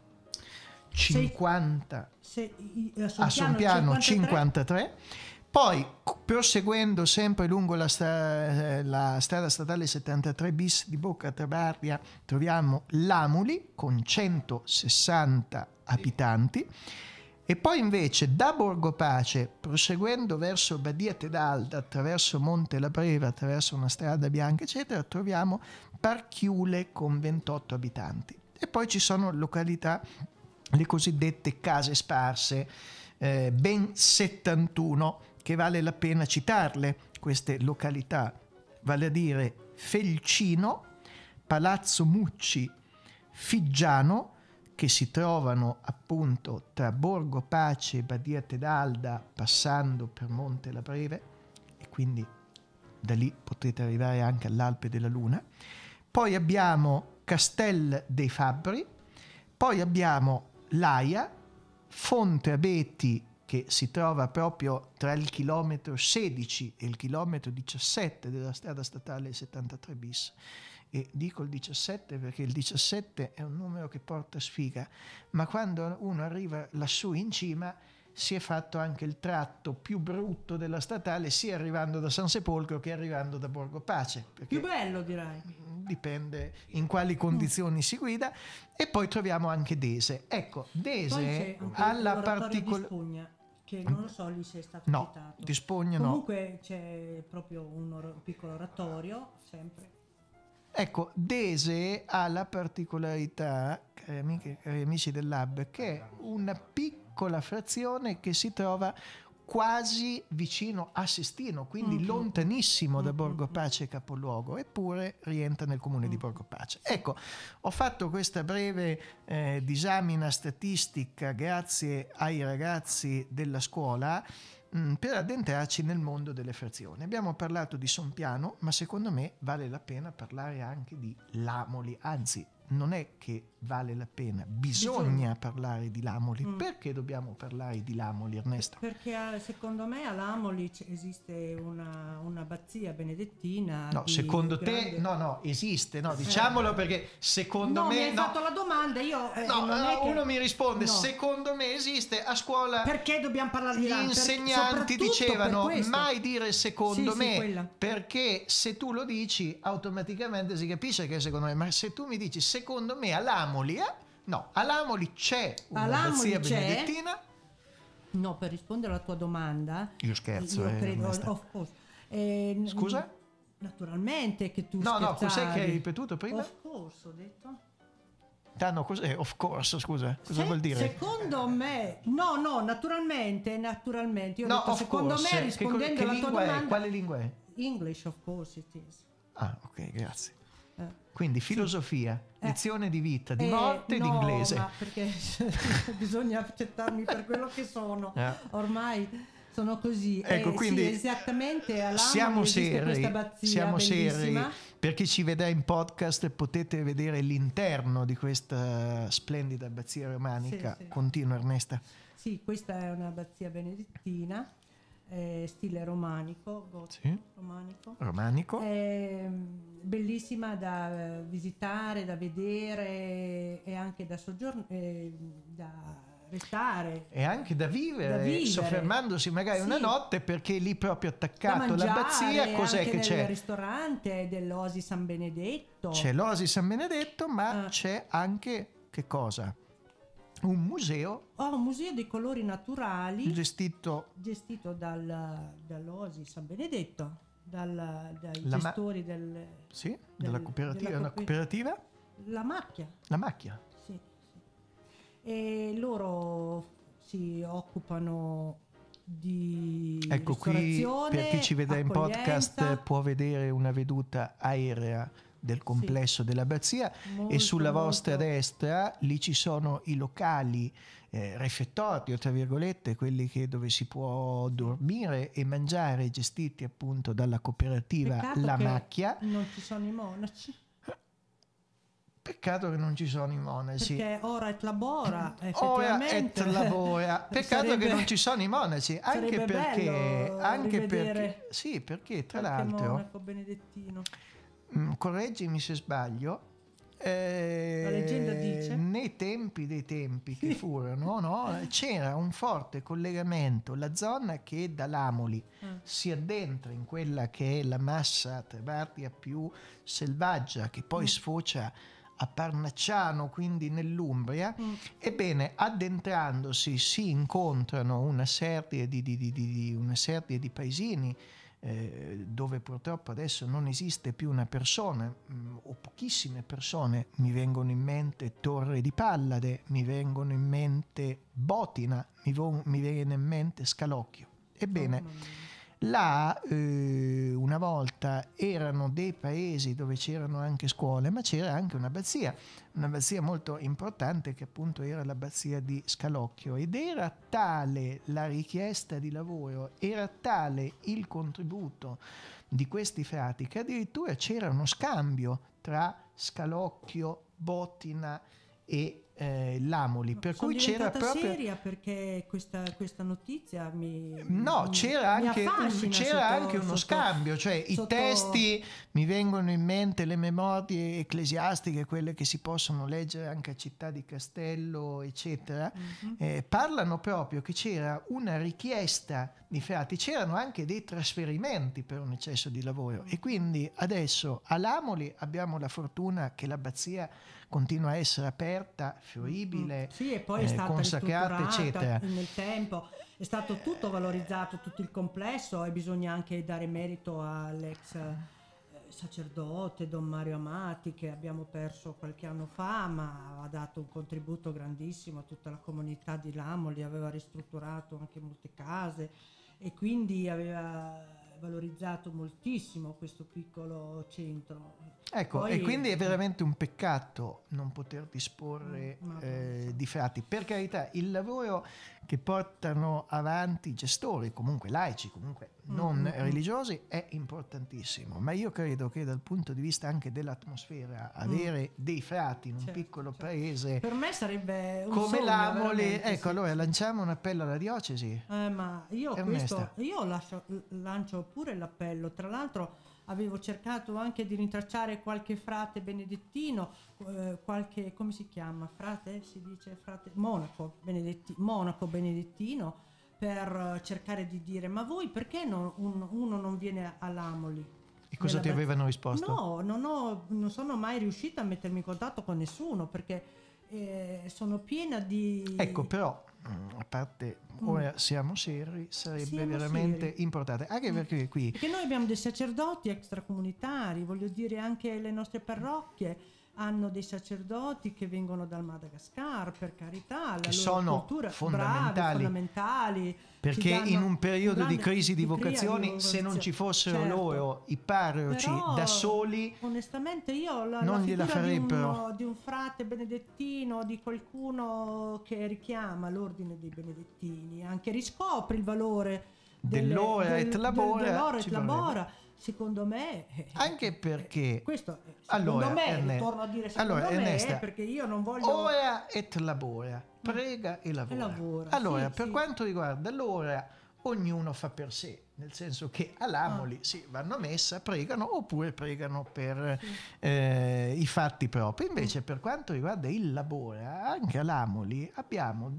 50. A Sompiano 53. Poi, proseguendo sempre lungo la strada statale 73 bis di Bocca Trabaria, troviamo Lamuli con 160 abitanti. E poi invece da Borgo Pace, proseguendo verso Badia Tedalda, attraverso Monte la Breve, attraverso una strada bianca eccetera, troviamo Parchiule con 28 abitanti. E poi ci sono località, le cosiddette case sparse, ben 71, che vale la pena citarle queste località, vale a dire Felcino, Palazzo Mucci, Figgiano, che si trovano appunto tra Borgo Pace e Badia Tedalda, passando per Monte La Breve, e quindi da lì potete arrivare anche all'Alpe della Luna. Poi abbiamo Castel dei Fabbri, poi abbiamo Laia, Fonte Abeti, che si trova proprio tra il chilometro 16 e il chilometro 17 della strada statale 73 bis. E dico il 17 perché il 17 è un numero che porta sfiga, ma quando uno arriva lassù in cima si è fatto anche il tratto più brutto della statale, sia arrivando da San Sepolcro che arrivando da Borgo Pace. Più bello, direi. Dipende in quali condizioni si guida. E poi troviamo anche Dese. Ecco, Dese alla particolarità... Che non lo so, lì se è stato no, citato. Di Spogna Comunque c'è proprio un piccolo oratorio, sempre. Ecco, Dese ha la particolarità, cari amiche e cari amici del Lab, che è una piccola frazione che si trova quasi vicino a Sestino, quindi lontanissimo da Borgo Pace capoluogo, eppure rientra nel comune di Borgo Pace. Ecco, ho fatto questa breve disamina statistica grazie ai ragazzi della scuola per addentrarci nel mondo delle frazioni. Abbiamo parlato di Sompiano, ma secondo me vale la pena parlare anche di Lamoli, anzi non è che vale la pena, bisogna parlare di Lamoli. Perché dobbiamo parlare di Lamoli, Ernesto? Perché secondo me a Lamoli esiste una abbazia benedettina. No, secondo te? No, esiste, no, diciamolo perché secondo me... mi hai fatto la domanda, io... uno mi risponde, secondo me esiste, a scuola... Perché dobbiamo parlare di Lamoli? Gli insegnanti dicevano mai dire secondo me, perché se tu lo dici automaticamente si capisce che è secondo me, ma se tu mi dici secondo me a Lamoli, no, a Lamoli c'è un'abbazia benedettina. No, per rispondere alla tua domanda, io scherzo, io credo, scusa? Naturalmente che tu no, cos'è che hai ripetuto prima? Of course, ho detto. No, cos'è of course, scusa, cosa vuol dire? Secondo me, no, naturalmente, io ho no, detto, secondo course, me, rispondendo alla tua domanda, quale lingua è? English, of course it is. Ah, ok, grazie. Quindi filosofia, lezione di vita, di morte e di inglese. No, perché bisogna accettarmi per quello che sono. Ormai sono così. Ecco, quindi sì, esattamente, a siamo seri, per chi ci vedrà in podcast potete vedere l'interno di questa splendida abbazia romanica. Sì. Continua, Ernesta. Sì, questa è un'abbazia benedettina, stile romanico, romanico. Bellissima da visitare, da vedere e anche da da restare e anche da vivere, soffermandosi magari una notte, perché lì proprio attaccato all'abbazia cos'è che c'è? Nel ristorante dell'Oasi San Benedetto c'è l'Oasi San Benedetto, ma c'è anche che cosa? Un museo dei colori naturali gestito dall'Oasi San Benedetto, dai gestori della cooperativa. Una cooperativa? La Macchia. Sì. E loro si occupano di ristorazione, qui per chi ci vede in podcast può vedere una veduta aerea del complesso dell'abbazia, e sulla vostra destra lì ci sono i locali refettorio, tra virgolette, quelli dove si può dormire e mangiare, gestiti appunto dalla cooperativa La Macchia. Non ci sono i monaci. Peccato che non ci sono i monaci. Perché ora et labora, effettivamente. Ora et labora. Peccato che non ci sono i monaci, anche perché sì, perché tra l'altro monaco benedettino. Correggimi se sbaglio. La leggenda dice nei tempi dei tempi che furono, c'era un forte collegamento, la zona che da Lamoli si addentra in quella che è la massa Trebardia più selvaggia, che poi sfocia a Parnacciano, quindi nell'Umbria. Ebbene, addentrandosi si incontrano una serie di paesini dove purtroppo adesso non esiste più una persona o pochissime persone. Mi vengono in mente Torre di Pallade, mi vengono in mente Botina, mi viene in mente Scalocchio. Ebbene, Là una volta erano dei paesi dove c'erano anche scuole, ma c'era anche un'abbazia molto importante, che appunto era l'abbazia di Scalocchio, ed era tale la richiesta di lavoro, era tale il contributo di questi frati, che addirittura c'era uno scambio tra Scalocchio, Bottina e Lamoli, per cui c'era proprio seria, perché questa notizia c'era anche uno sotto, scambio, cioè i testi, mi vengono in mente le memorie ecclesiastiche, quelle che si possono leggere anche a Città di Castello eccetera, parlano proprio che c'era una richiesta di frati, c'erano anche dei trasferimenti per un eccesso di lavoro, e quindi adesso a Lamoli abbiamo la fortuna che l'abbazia continua a essere aperta, fruibile, sì, e poi è stata consacrata eccetera. Nel tempo è stato tutto valorizzato, tutto il complesso, e bisogna anche dare merito all'ex sacerdote Don Mario Amati, che abbiamo perso qualche anno fa, ma ha dato un contributo grandissimo a tutta la comunità di Lamoli, aveva ristrutturato anche molte case e quindi aveva valorizzato moltissimo questo piccolo centro. Ecco, Poi, e quindi è veramente un peccato non poter disporre di frati. Per carità, il lavoro che portano avanti i gestori, comunque laici, comunque non religiosi, è importantissimo, ma io credo che dal punto di vista anche dell'atmosfera avere dei frati in un piccolo paese, per me sarebbe un come sogno, Lamoli, ecco, sì. Allora lanciamo un appello alla diocesi. Ma io lancio pure l'appello. Tra l'altro avevo cercato anche di rintracciare qualche frate benedettino, qualche, come si chiama? Frate? Si dice frate? Monaco benedettino, per cercare di dire: ma voi perché uno non viene a Lamoli? E cosa ti avevano risposto? No, non sono mai riuscita a mettermi in contatto con nessuno, perché sono piena di... Ecco, però a parte ora siamo seri, sarebbe veramente importante, anche perché qui... Perché noi abbiamo dei sacerdoti extracomunitari, voglio dire, anche le nostre parrocchie hanno dei sacerdoti che vengono dal Madagascar, per carità, la che loro sono cultura, fondamentali, perché in un periodo di crisi di vocazioni, se non ci fossero loro i parroci da soli, onestamente io non gliela farebbero. Di un frate benedettino, di qualcuno che richiama l'ordine dei benedettini, anche riscopre il valore dell'ora et labora, secondo me, anche perché questo secondo me, torno a dire secondo me, Ernesta, perché io non voglio ora et labora, prega e lavora. Allora, per quanto riguarda l'ora, ognuno fa per sé, nel senso che a Lamoli vanno a messa, pregano, oppure pregano per i fatti propri. Invece per quanto riguarda il labora, anche a Lamoli abbiamo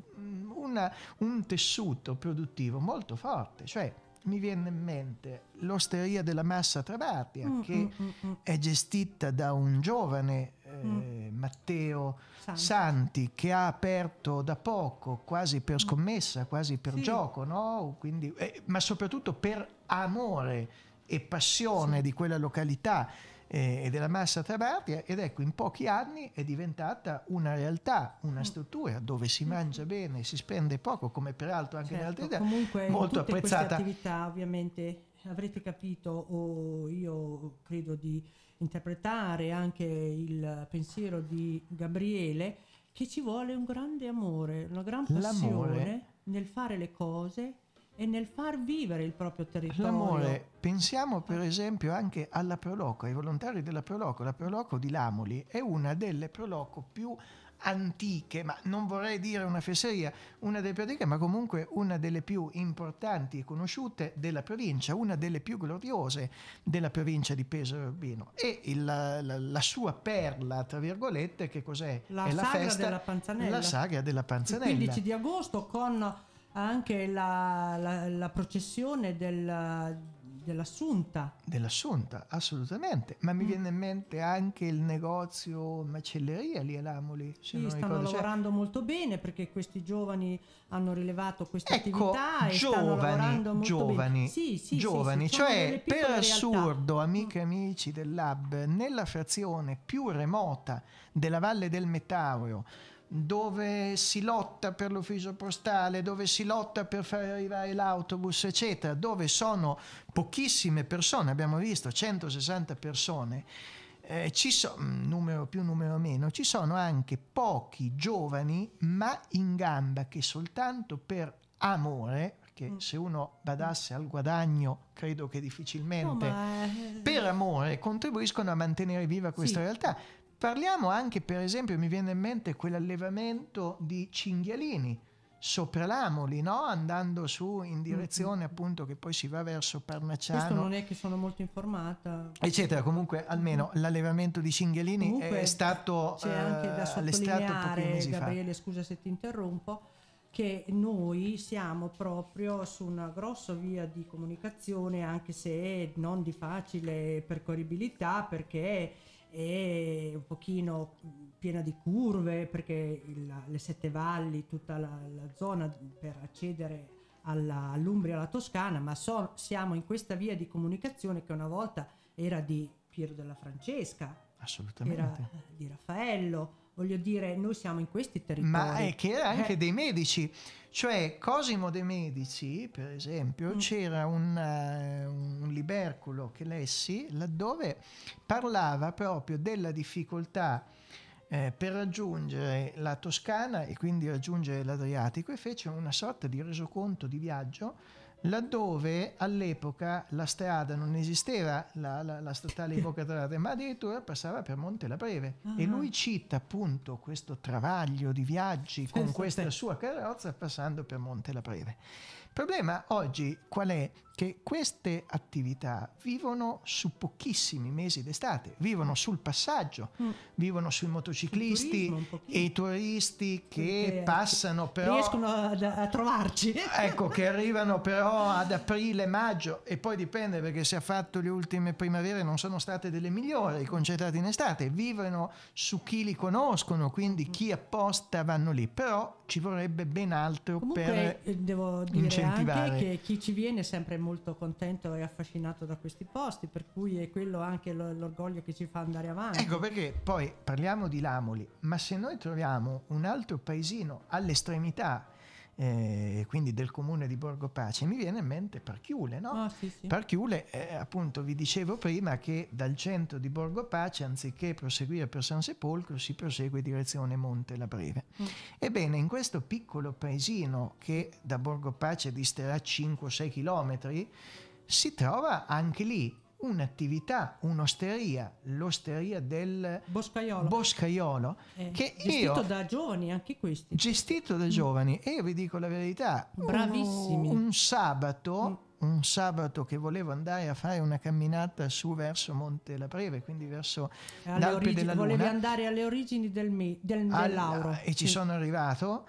un tessuto produttivo molto forte, cioè mi viene in mente l'Osteria della Massa Trabatia, che è gestita da un giovane Matteo Santi, che ha aperto da poco, quasi per scommessa, quasi per gioco, no? Quindi, ma soprattutto per amore e passione di quella località e della Massa Trabatia, ed ecco, in pochi anni è diventata una realtà, una struttura dove si mangia bene, si spende poco, come peraltro anche in altre idee, comunque molto in tutte apprezzata. Queste attività, ovviamente avrete capito, o io credo di interpretare anche il pensiero di Gabriele, che ci vuole un grande amore, una gran passione nel fare le cose e nel far vivere il proprio territorio. L'amore, pensiamo per esempio anche alla Proloco, ai volontari della Proloco. La Proloco di Lamoli è una delle Proloco più antiche, ma non vorrei dire una fesseria, una delle più antiche, ma comunque una delle più importanti e conosciute della provincia, una delle più gloriose della provincia di Pesaro Urbino. E la sua perla, tra virgolette, che cos'è? La è la sagra festa della Panzanella. La sagra della Panzanella. Il 15 di agosto, con anche la processione dell'Assunta. Dell'Assunta, assolutamente. Ma mi viene in mente anche il negozio macelleria lì a Lamoli. Stanno lavorando molto bene, perché questi giovani hanno rilevato questa ecco, attività e stanno lavorando molto bene. Giovani, cioè per assurdo, amiche e amici del Lab, nella frazione più remota della Valle del Metauro, dove si lotta per l'ufficio postale, dove si lotta per far arrivare l'autobus, eccetera, dove sono pochissime persone, abbiamo visto 160 persone, ci sono, numero più, numero meno, ci sono anche pochi giovani ma in gamba che soltanto per amore, perché se uno badasse al guadagno credo che difficilmente, per amore contribuiscono a mantenere viva questa realtà. Parliamo anche, per esempio, mi viene in mente quell'allevamento di cinghialini sopra l'Amoli, no? Andando su in direzione appunto che poi si va verso Parnacciano. Questo non è che sono molto informata, eccetera. Comunque almeno l'allevamento di cinghialini comunque, è stato c'è anche da allestito pochi sottolineare, mesi Gabriele, scusa se ti interrompo, che noi siamo proprio su una grossa via di comunicazione, anche se non di facile percorribilità, perché è un pochino piena di curve, perché le Sette Valli, tutta la zona per accedere all'Umbria e alla Toscana, ma siamo in questa via di comunicazione che una volta era di Piero della Francesca, assolutamente, era di Raffaello, voglio dire, noi siamo in questi territori. Ma è che era anche dei medici, cioè Cosimo de' Medici, per esempio, c'era un liberculo che lessi laddove parlava proprio della difficoltà per raggiungere la Toscana e quindi raggiungere l'Adriatico, e fece una sorta di resoconto di viaggio laddove all'epoca la strada non esisteva, la statale Ipocratere, ma addirittura passava per Monte La Breve. E lui cita appunto questo travaglio di viaggi con questa sua carrozza passando per Monte La Breve. Il problema oggi qual è? Che queste attività vivono su pochissimi mesi d'estate, vivono sul passaggio, vivono sui motociclisti e i turisti che passano, però riescono a trovarci, ecco, che arrivano però ad aprile, maggio, e poi dipende, perché se ha fatto le ultime primavere non sono state delle migliori, concentrati in estate, vivono su chi li conoscono, quindi chi apposta vanno lì, però ci vorrebbe ben altro. Comunque, per devo dire incentivare. anche che chi ci viene è sempre molto contento e affascinato da questi posti, per cui è quello anche l'orgoglio che ci fa andare avanti. Ecco perché poi parliamo di Lamoli, ma se noi troviamo un altro paesino all'estremità, quindi del comune di Borgo Pace, mi viene in mente Parchiule, no? Sì, sì. Parchiule, appunto vi dicevo prima che dal centro di Borgo Pace, anziché proseguire per San Sepolcro, si prosegue direzione Monte La Breve. Ebbene, in questo piccolo paesino che da Borgo Pace disterà 5-6 chilometri, si trova anche lì un'attività, un'osteria, l'osteria del Boscaiolo, che gestito da giovani, anche questi. Gestito da giovani, e io vi dico la verità, bravissimi. Un sabato che volevo andare a fare una camminata su verso Monte La Breve, quindi verso l'Alpe della Luna. Volevi andare alle origini del Lauro. E ci sono arrivato,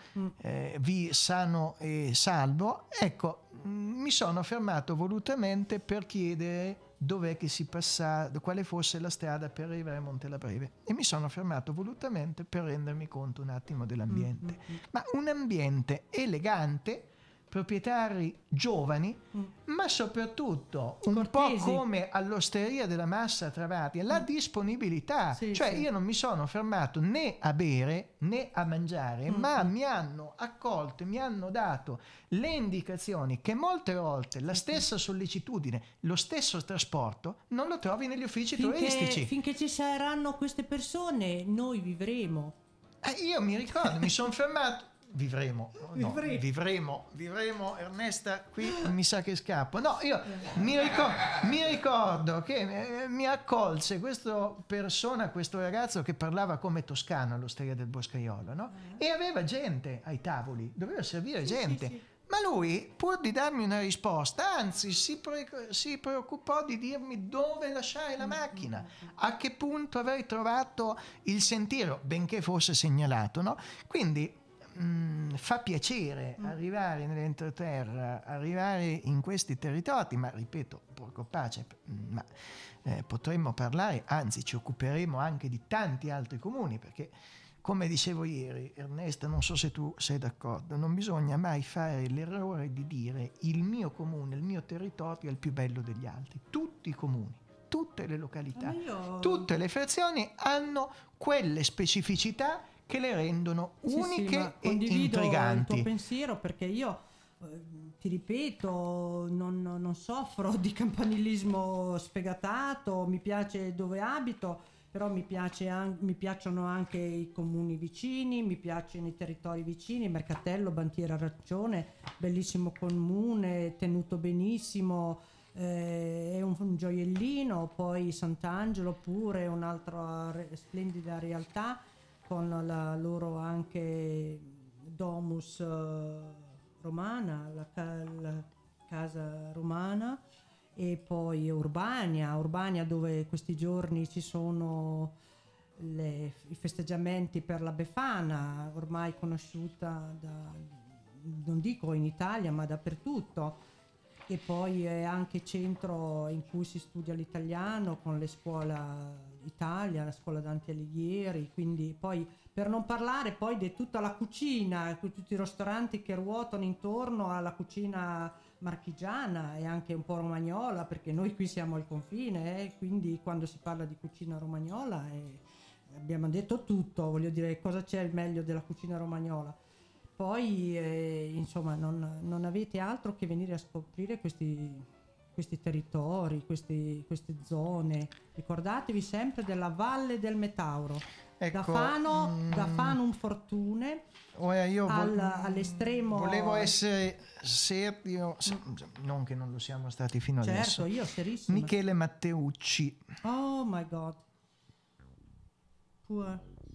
sano e salvo. Ecco, mi sono fermato volutamente per chiedere dov'è che si passa, quale fosse la strada per arrivare a Monte La Breve, e mi sono fermato volutamente per rendermi conto un attimo dell'ambiente. Ma un ambiente elegante, proprietari giovani, ma soprattutto un po' come all'osteria della Massa Travati, la disponibilità, cioè io non mi sono fermato né a bere né a mangiare, ma mi hanno accolto, mi hanno dato le indicazioni che molte volte la stessa sollecitudine, lo stesso trasporto non lo trovi negli uffici turistici. Finché ci saranno queste persone noi vivremo. Io mi ricordo, mi sono fermato. Vivremo, Ernesta, qui mi sa che scappo. No, io mi ricordo che mi accolse questa persona, questo ragazzo che parlava come toscano all'osteria del Boscaiolo, no? E aveva gente ai tavoli, doveva servire gente. Sì. Ma lui, pur di darmi una risposta, anzi si preoccupò di dirmi dove lasciare la macchina, a che punto avrei trovato il sentiero, benché fosse segnalato, no? Quindi fa piacere arrivare nell'entroterra, arrivare in questi territori, ma ripeto, Borgo Pace, ma potremmo parlare, anzi ci occuperemo anche di tanti altri comuni, perché come dicevo ieri, Ernesto, non so se tu sei d'accordo, non bisogna mai fare l'errore di dire il mio comune, il mio territorio è il più bello degli altri. Tutti i comuni, tutte le località, tutte le frazioni hanno quelle specificità che le rendono uniche ma e condivido intriganti. il tuo pensiero, perché io ti ripeto, non soffro di campanilismo sfegatato, mi piace dove abito, però mi piacciono anche i comuni vicini, mi piacciono i territori vicini, Mercatello, Bantiera Raccione, bellissimo comune, tenuto benissimo, è un gioiellino, poi Sant'Angelo pure, un'altra splendida realtà con la loro anche domus romana, la casa romana, e poi Urbania dove questi giorni ci sono i festeggiamenti per la Befana, ormai conosciuta non dico in Italia ma dappertutto, e poi è anche centro in cui si studia l'italiano con le scuole Italia, la scuola Dante Alighieri, quindi poi per non parlare poi di tutta la cucina, tutti i ristoranti che ruotano intorno alla cucina marchigiana e anche un po' romagnola, perché noi qui siamo al confine, quindi quando si parla di cucina romagnola abbiamo detto tutto, voglio dire, cosa c'è il meglio della cucina romagnola. Poi insomma non avete altro che venire a scoprire questi territori, queste zone. Ricordatevi sempre della Valle del Metauro, ecco, da Fanum Fortune all'estremo. Volevo essere serio, non che non lo siamo stati fino adesso. Certo, io serissimo. Michele Matteucci. Oh my God. Poor.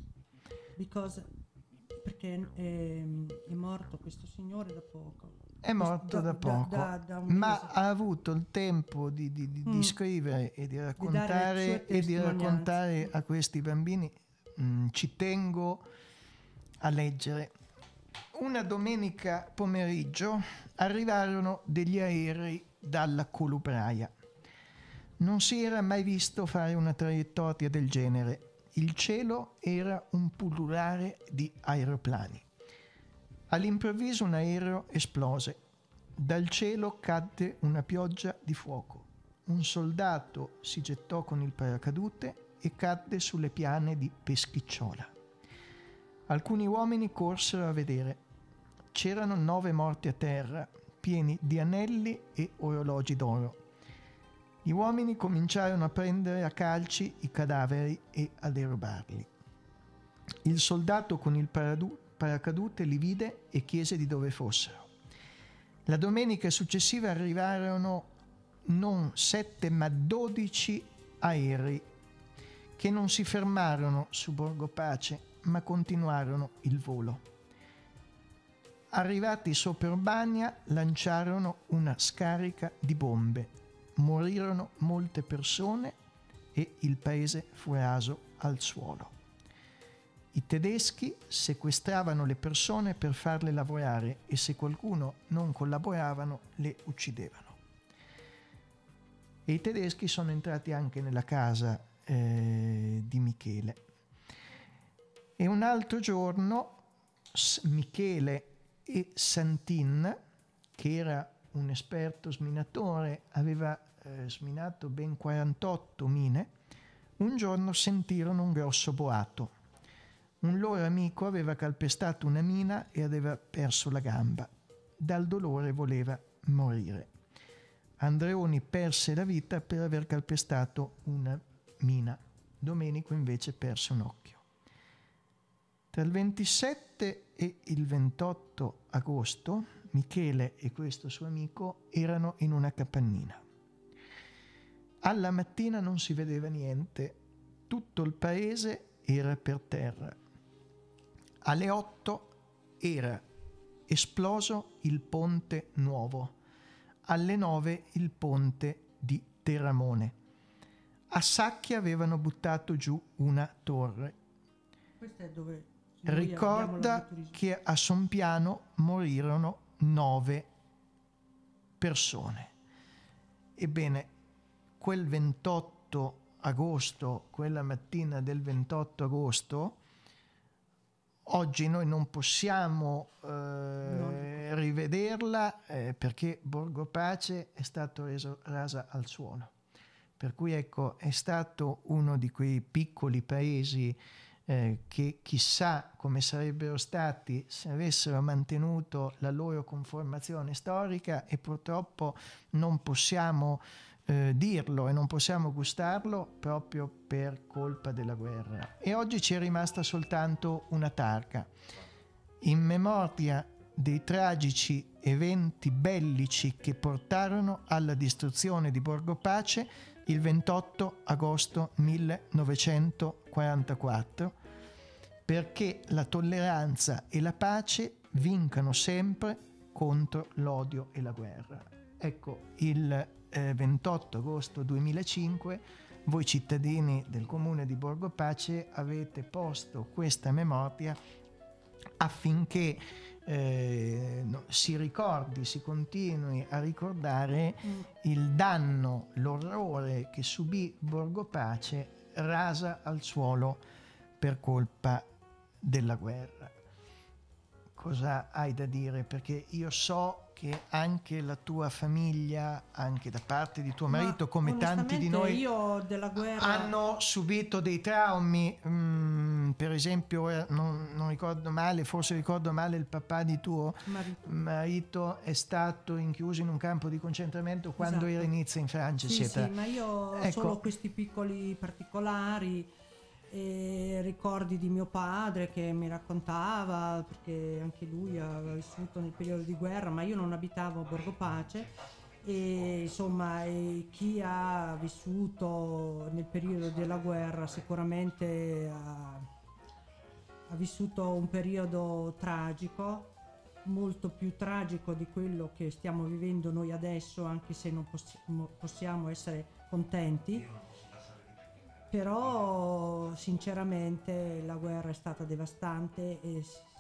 Perché è morto questo signore da poco. È morto da poco, ma ha avuto il tempo di scrivere e di raccontare a questi bambini. Ci tengo a leggere. Una domenica pomeriggio arrivarono degli aerei dalla Colubraia. Non si era mai visto fare una traiettoria del genere. Il cielo era un pullulare di aeroplani. All'improvviso un aereo esplose. Dal cielo cadde una pioggia di fuoco. Un soldato si gettò con il paracadute e cadde sulle piane di Peschicciola. Alcuni uomini corsero a vedere. C'erano 9 morti a terra, pieni di anelli e orologi d'oro. Gli uomini cominciarono a prendere a calci i cadaveri e a derubarli. Il soldato con il paracadute li vide e chiese di dove fossero. La domenica successiva arrivarono non 7 ma 12 aerei che non si fermarono su Borgo Pace ma continuarono il volo. Arrivati sopra Urbania lanciarono una scarica di bombe. Morirono molte persone e il paese fu raso al suolo. I tedeschi sequestravano le persone per farle lavorare e se qualcuno non collaboravano le uccidevano. E i tedeschi sono entrati anche nella casa di Michele. E un altro giorno Michele e Santin, che era un esperto sminatore, aveva sminato ben 48 mine, un giorno sentirono un grosso boato. Un loro amico aveva calpestato una mina e aveva perso la gamba. Dal dolore voleva morire. Andreoni perse la vita per aver calpestato una mina. Domenico invece perse un occhio. Tra il 27 e il 28 agosto Michele e questo suo amico erano in una capannina. Alla mattina non si vedeva niente, tutto il paese era per terra. Alle 8 era esploso il ponte nuovo, alle 9 il ponte di Terramone. A Sacchia avevano buttato giù una torre. Questo è dove ricorda che a Sompiano morirono 9 persone. Ebbene, quel 28 agosto, quella mattina del 28 agosto, oggi noi non possiamo rivederla perché Borgo Pace è stato rasa al suolo. Per cui ecco, è stato uno di quei piccoli paesi che chissà come sarebbero stati se avessero mantenuto la loro conformazione storica, e purtroppo non possiamo dirlo e non possiamo gustarlo proprio per colpa della guerra. E oggi ci è rimasta soltanto una targa in memoria dei tragici eventi bellici che portarono alla distruzione di Borgo Pace il 28 agosto 1944, perché la tolleranza e la pace vincano sempre contro l'odio e la guerra. Ecco, il 28 agosto 2005 voi cittadini del comune di Borgo Pace avete posto questa memoria affinché si ricordi, si continui a ricordare il danno, l'orrore che subì Borgo Pace rasa al suolo per colpa della guerra. Cosa hai da dire? Perché io so che anche la tua famiglia, anche da parte di tuo marito, come tanti di noi, io della guerra hanno subito dei traumi. Per esempio, non ricordo male, forse ricordo male, il papà di tuo marito è stato inchiuso in un campo di concentramento quando era in Nizza, in Francia, eccetera. Sì, ma io ho solo questi piccoli particolari. E ricordi di mio padre che mi raccontava, perché anche lui aveva vissuto nel periodo di guerra, ma io non abitavo a Borgo Pace, e insomma chi ha vissuto nel periodo della guerra sicuramente ha vissuto un periodo tragico, molto più tragico di quello che stiamo vivendo noi adesso, anche se non possiamo essere contenti. Però sinceramente la guerra è stata devastante ed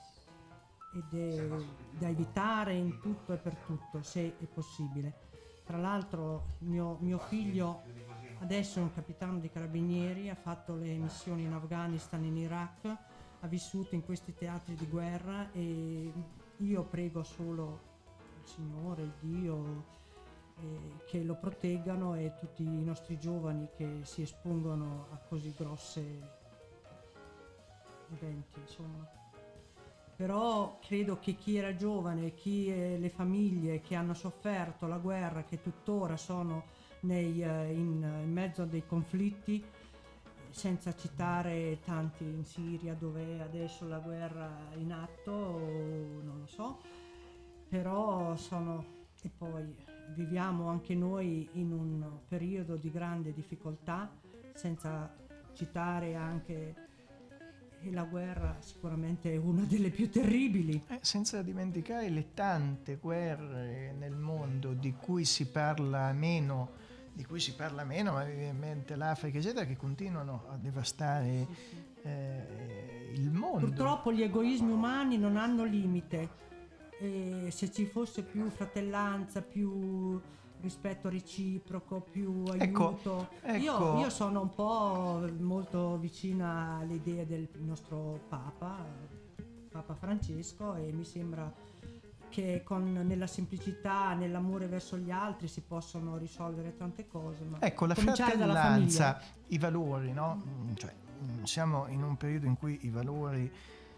è da evitare in tutto e per tutto, se è possibile. Tra l'altro mio figlio adesso è un capitano di carabinieri, ha fatto le missioni in Afghanistan e in Iraq, ha vissuto in questi teatri di guerra, e io prego solo il Signore, il Dio, che lo proteggano, e tutti i nostri giovani che si espongono a così grosse eventi, insomma. Però credo che chi era giovane, le famiglie che hanno sofferto la guerra, che tuttora sono in mezzo a dei conflitti, senza citare tanti in Siria dove adesso la guerra è in atto, non lo so, però e poi viviamo anche noi in un periodo di grande difficoltà, senza citare anche la guerra, sicuramente è una delle più terribili. Senza dimenticare le tante guerre nel mondo di cui si parla meno, ma ovviamente l'Africa eccetera, che continuano a devastare il mondo. Purtroppo gli egoismi umani non hanno limite. E se ci fosse più fratellanza, più rispetto reciproco, più aiuto. Ecco. Io sono un po' molto vicina alle idee del nostro Papa Francesco, e mi sembra che nella semplicità, nell'amore verso gli altri si possono risolvere tante cose. Ma ecco, la fratellanza, i valori, no? Cioè, siamo in un periodo in cui i valori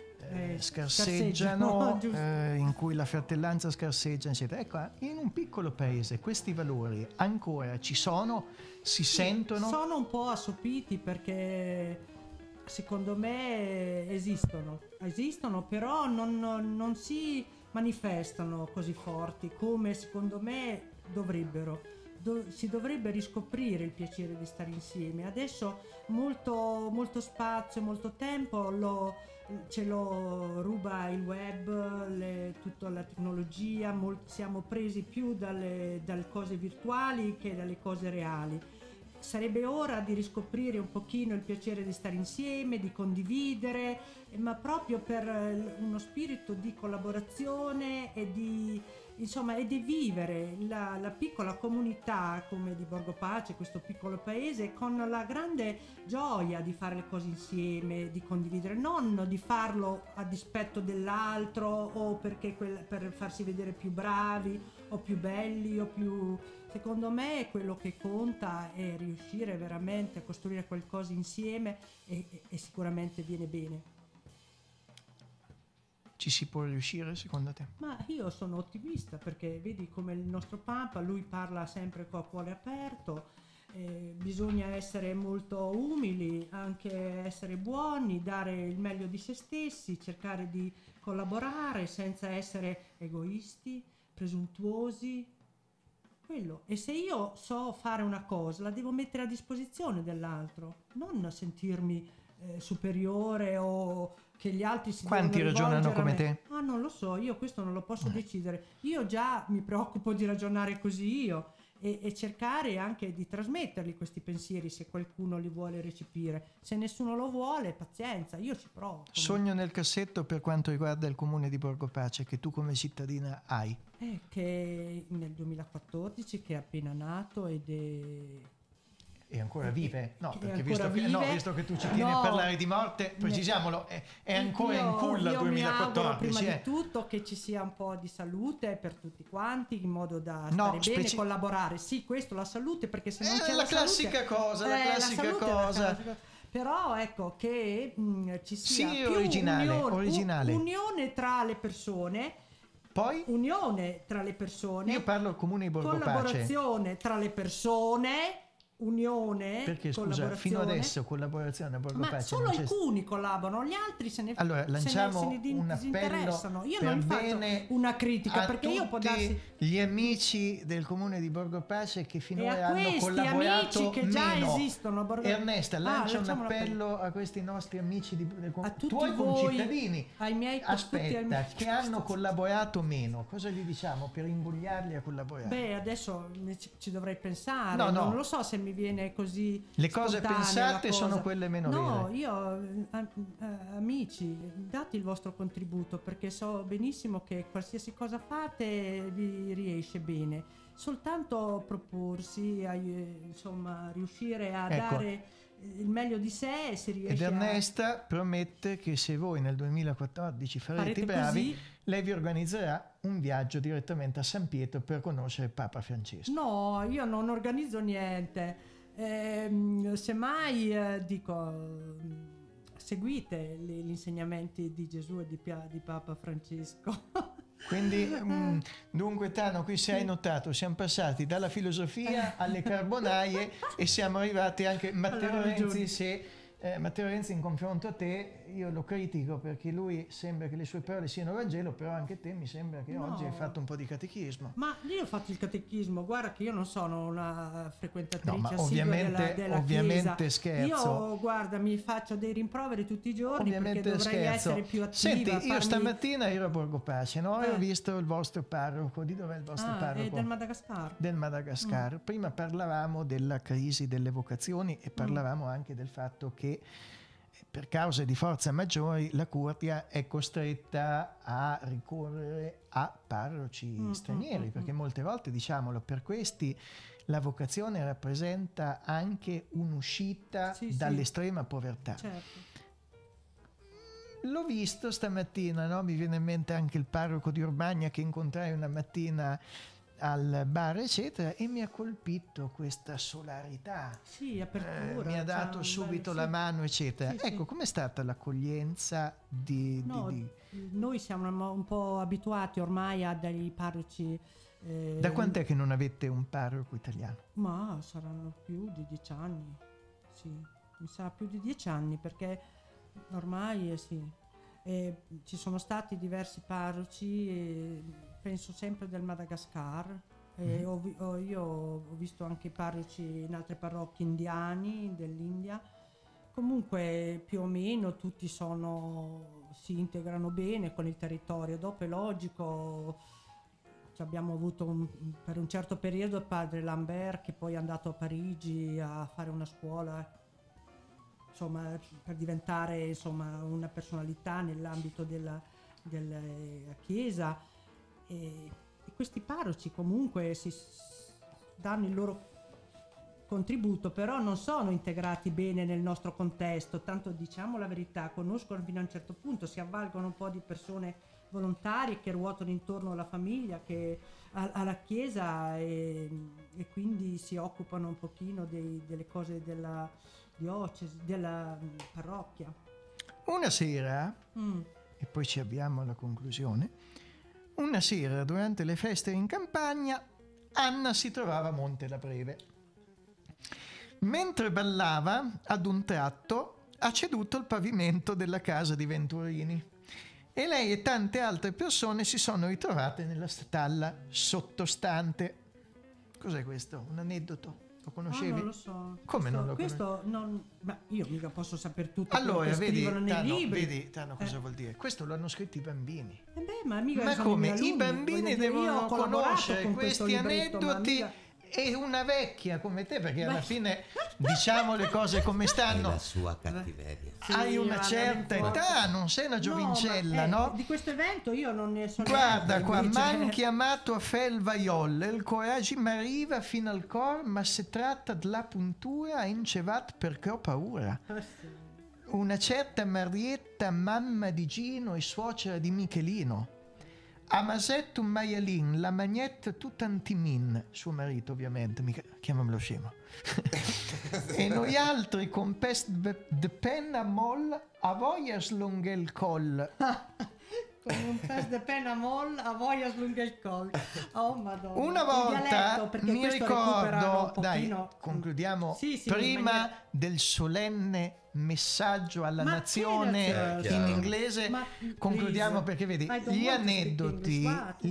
scarseggiano, in cui la fratellanza scarseggia, eccetera. Ecco, in un piccolo paese questi valori ancora ci sono, si sentono. Sono un po' assopiti, perché secondo me esistono, però non si manifestano così forti come secondo me dovrebbero. Si dovrebbe riscoprire il piacere di stare insieme. Adesso molto spazio, molto tempo ce lo ruba il web, tutta la tecnologia, siamo presi più dalle cose virtuali che dalle cose reali. Sarebbe ora di riscoprire un pochino il piacere di stare insieme, di condividere, ma proprio per uno spirito di collaborazione e di insomma, è di vivere la piccola comunità come di Borgo Pace, questo piccolo paese, con la grande gioia di fare le cose insieme, di condividere, non di farlo a dispetto dell'altro o perché per farsi vedere più bravi o più belli o più... Secondo me quello che conta è riuscire veramente a costruire qualcosa insieme e sicuramente viene bene. Ci si può riuscire secondo te? Ma io sono ottimista perché vedi come il nostro Papa, lui parla sempre con cuore aperto, bisogna essere molto umili, anche essere buoni, dare il meglio di se stessi, cercare di collaborare senza essere egoisti, presuntuosi, quello. E se io so fare una cosa la devo mettere a disposizione dell'altro, non sentirmi superiore o che gli altri si Quanti ragionano come te? Ah, non lo so, io questo non lo posso decidere. Io già mi preoccupo di ragionare così io e cercare anche di trasmetterli questi pensieri se qualcuno li vuole recepire. Se nessuno lo vuole, pazienza, io ci provo. Sogno nel cassetto per quanto riguarda il comune di Borgo Pace che tu come cittadina hai? Che nel 2014 che è appena nato ed E ancora vive? No, perché visto che tu ci tieni a parlare di morte, precisiamolo, è ancora in culla 2014. Mi auguro prima di tutto che ci sia un po' di salute per tutti quanti, in modo da stare bene, collaborare. Sì, questo, la salute, perché se non c'è la classica salute, cosa, la classica cosa. Però ecco che ci sia più originale. Unione tra le persone. Poi? Unione tra le persone. Io parlo al comune di Borgo Pace. Collaborazione tra le persone. Unione, perché scusa, fino adesso collaborazione a Borgo Pace, ma solo alcuni collaborano, gli altri se ne lanciamo un appello io non faccio una critica perché io può darsi gli amici del comune di Borgo Pace che finora hanno collaborato amici che già esistono a Borgo... Ernesta, lancia un appello a questi nostri amici del a tutti tuoi voi, concittadini, ai miei che hanno collaborato meno, cosa gli diciamo per invogliarli a collaborare? Beh, adesso ci dovrei pensare, non lo so se mi viene così le cose pensate sono quelle meno vere. No, io amici, date il vostro contributo perché so benissimo che qualsiasi cosa fate vi riesce bene, soltanto proporsi, insomma riuscire a dare il meglio di sé, si riesce. Ed Ernesta promette che se voi nel 2014 farete bravi così, lei vi organizzerà un viaggio direttamente a San Pietro per conoscere Papa Francesco. No, io non organizzo niente, semmai dico seguite gli insegnamenti di Gesù e di Papa Francesco. Quindi dunque Tano, qui se hai notato siamo passati dalla filosofia alle carbonaie e siamo arrivati anche Matteo Renzi. Matteo Renzi in confronto a te io lo critico perché lui sembra che le sue parole siano Vangelo, però anche te mi sembra che oggi hai fatto un po' di catechismo. Ma io ho fatto il catechismo, guarda che io non sono una frequentatrice ma della ovviamente Chiesa. Scherzo. Io guarda mi faccio dei rimproveri tutti i giorni perché dovrei essere più attiva. Senti, io stamattina ero a Borgo Pace, no? E ho visto il vostro parroco. Di dov'è il vostro parroco? Del Madagascar. Del Madagascar. Prima parlavamo della crisi delle vocazioni e parlavamo anche del fatto che per cause di forza maggiori la Curia è costretta a ricorrere a parroci stranieri, perché molte volte, diciamolo, per questi la vocazione rappresenta anche un'uscita dall'estrema povertà. Certo. L'ho visto stamattina, no? Mi viene in mente anche il parroco di Urbania che incontrai una mattina al bar eccetera e mi ha colpito questa solarità, apertura, mi ha dato subito la mano eccetera. Ecco, com'è stata l'accoglienza di... Noi siamo un po' abituati ormai a dei parroci. Da quant'è che non avete un parroco italiano? Ma saranno più di 10 anni, mi sarà più di 10 anni perché ormai ci sono stati diversi parroci, penso sempre del Madagascar, io ho visto anche parroci in altre parrocchie indiani dell'India. Comunque più o meno tutti si integrano bene con il territorio. Dopo è logico, abbiamo avuto per un certo periodo il padre Lambert che poi è andato a Parigi a fare una scuola, insomma, per diventare una personalità nell'ambito della Chiesa e questi parroci comunque danno il loro contributo, però non sono integrati bene nel nostro contesto, tanto diciamo la verità, conoscono fino a un certo punto, si avvalgono un po' di persone volontarie che ruotano intorno alla famiglia, alla chiesa e quindi si occupano un pochino delle cose della diocesi, della parrocchia. Una sera, e poi ci avviamo alla conclusione, una sera durante le feste in campagna Anna si trovava a Monte la Breve. Mentre ballava, ad un tratto ha ceduto il pavimento della casa di Venturini e lei e tante altre persone si sono ritrovate nella stalla sottostante. Cos'è questo? Un aneddoto? Lo conoscevi? Non lo so. Come non lo questo non, ma io mica posso sapere tutto allora, quello che scrivono nei libri. Vedi, Tano, cosa vuol dire? Questo lo hanno scritto i bambini. Ma come? I bambini devono conoscere questi aneddoti e una vecchia come te, perché alla fine diciamo le cose come stanno. È la sua cattiveria. Hai una certa età, non sei una giovincella, no? Di questo evento io non ne sono. Guarda qua, m'han chiamato a fel vaiolle, il coraggio mi arriva fino al cor, ma se tratta della puntura incevat perché ho paura. Una certa Marietta, mamma di Gino e suocera di Michelino. A Masetto un maialin, la magnetta tutantimin, suo marito ovviamente, chiamamelo scemo. E noi altri con pest de penna moll, a voglia slunghe il coll. Con un pest de penna moll, a voglia slunghe il coll. Oh madonna. Una volta mi ricordo, dai, concludiamo prima del solenne messaggio alla nazione in inglese, concludiamo perché vedi gli aneddoti,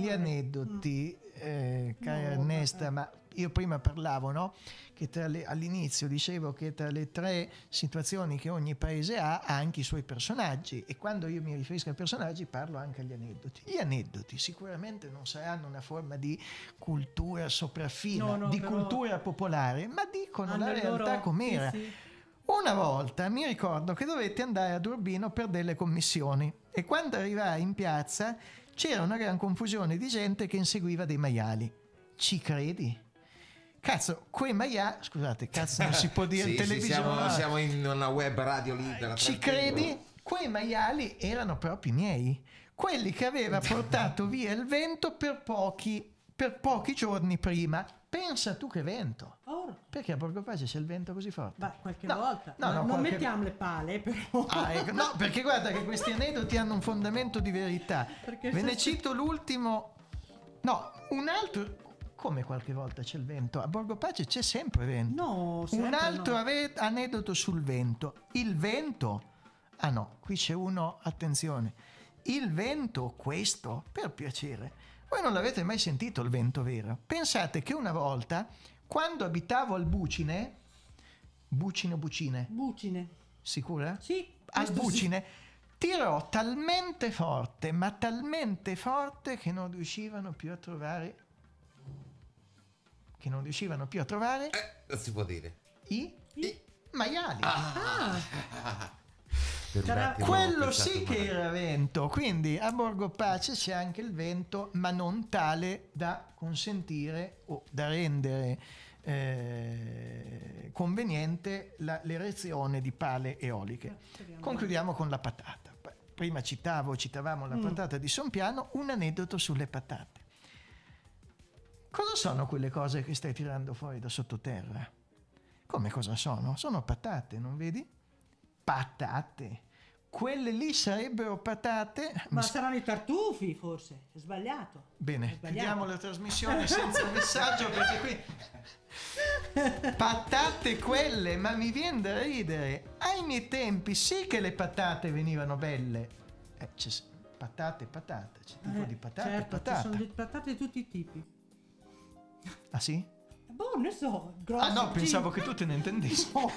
cara Ernesta, ma io prima parlavo, no? Che all'inizio dicevo che tra le 3 situazioni che ogni paese ha anche i suoi personaggi, e quando io mi riferisco ai personaggi parlo anche agli aneddoti. Gli aneddoti sicuramente non saranno una forma di cultura sopraffina, di cultura popolare, ma dicono la realtà com'era. Una volta mi ricordo che dovetti andare ad Urbino per delle commissioni e quando arrivai in piazza c'era una gran confusione di gente che inseguiva dei maiali. Ci credi? Cazzo, quei maiali... Scusate, cazzo non si può dire in televisione. Siamo in una web radio libera. Ci credi? Quei maiali erano proprio i miei. Quelli che aveva portato via il vento per pochi giorni prima. Pensa tu che vento. Perché a Borgo Pace c'è il vento così forte? Beh, qualche volta. Non mettiamo le pale, però. Ecco. No, perché guarda che questi aneddoti hanno un fondamento di verità. Ve ne cito l'ultimo. No, un altro. Come qualche volta c'è il vento? A Borgo Pace c'è sempre vento. No, un altro aneddoto sul vento. Il vento. Ah no, qui c'è uno, attenzione. Il vento, questo, per piacere. Voi non l'avete mai sentito il vento vero? Pensate che una volta, quando abitavo al Bucine, Bucine? Sicura? Sì. Al Bucine, tirò talmente forte, ma talmente forte che non riuscivano più a trovare... non si può dire. I maiali. Quello sì che era vento, quindi a Borgo Pace c'è anche il vento, ma non tale da consentire o da rendere conveniente l'erezione di pale eoliche. Concludiamo con la patata. Prima citavamo la patata di Sompiano, un aneddoto sulle patate. Cosa sono quelle cose che stai tirando fuori da sottoterra? Come cosa sono? Sono patate, non vedi? Patate. Quelle lì sarebbero patate. Ma saranno i tartufi, forse. È sbagliato. Bene, chiudiamo la trasmissione senza un messaggio perché qui. Patate quelle, ma mi viene da ridere. Ai miei tempi sì che le patate venivano belle. C'è patate, c'è tipo di patate, certo, ci sono patate di tutti i tipi. Ah sì? Boh, ne so. Grossi, no, pensavo che tu te ne intendessi. No.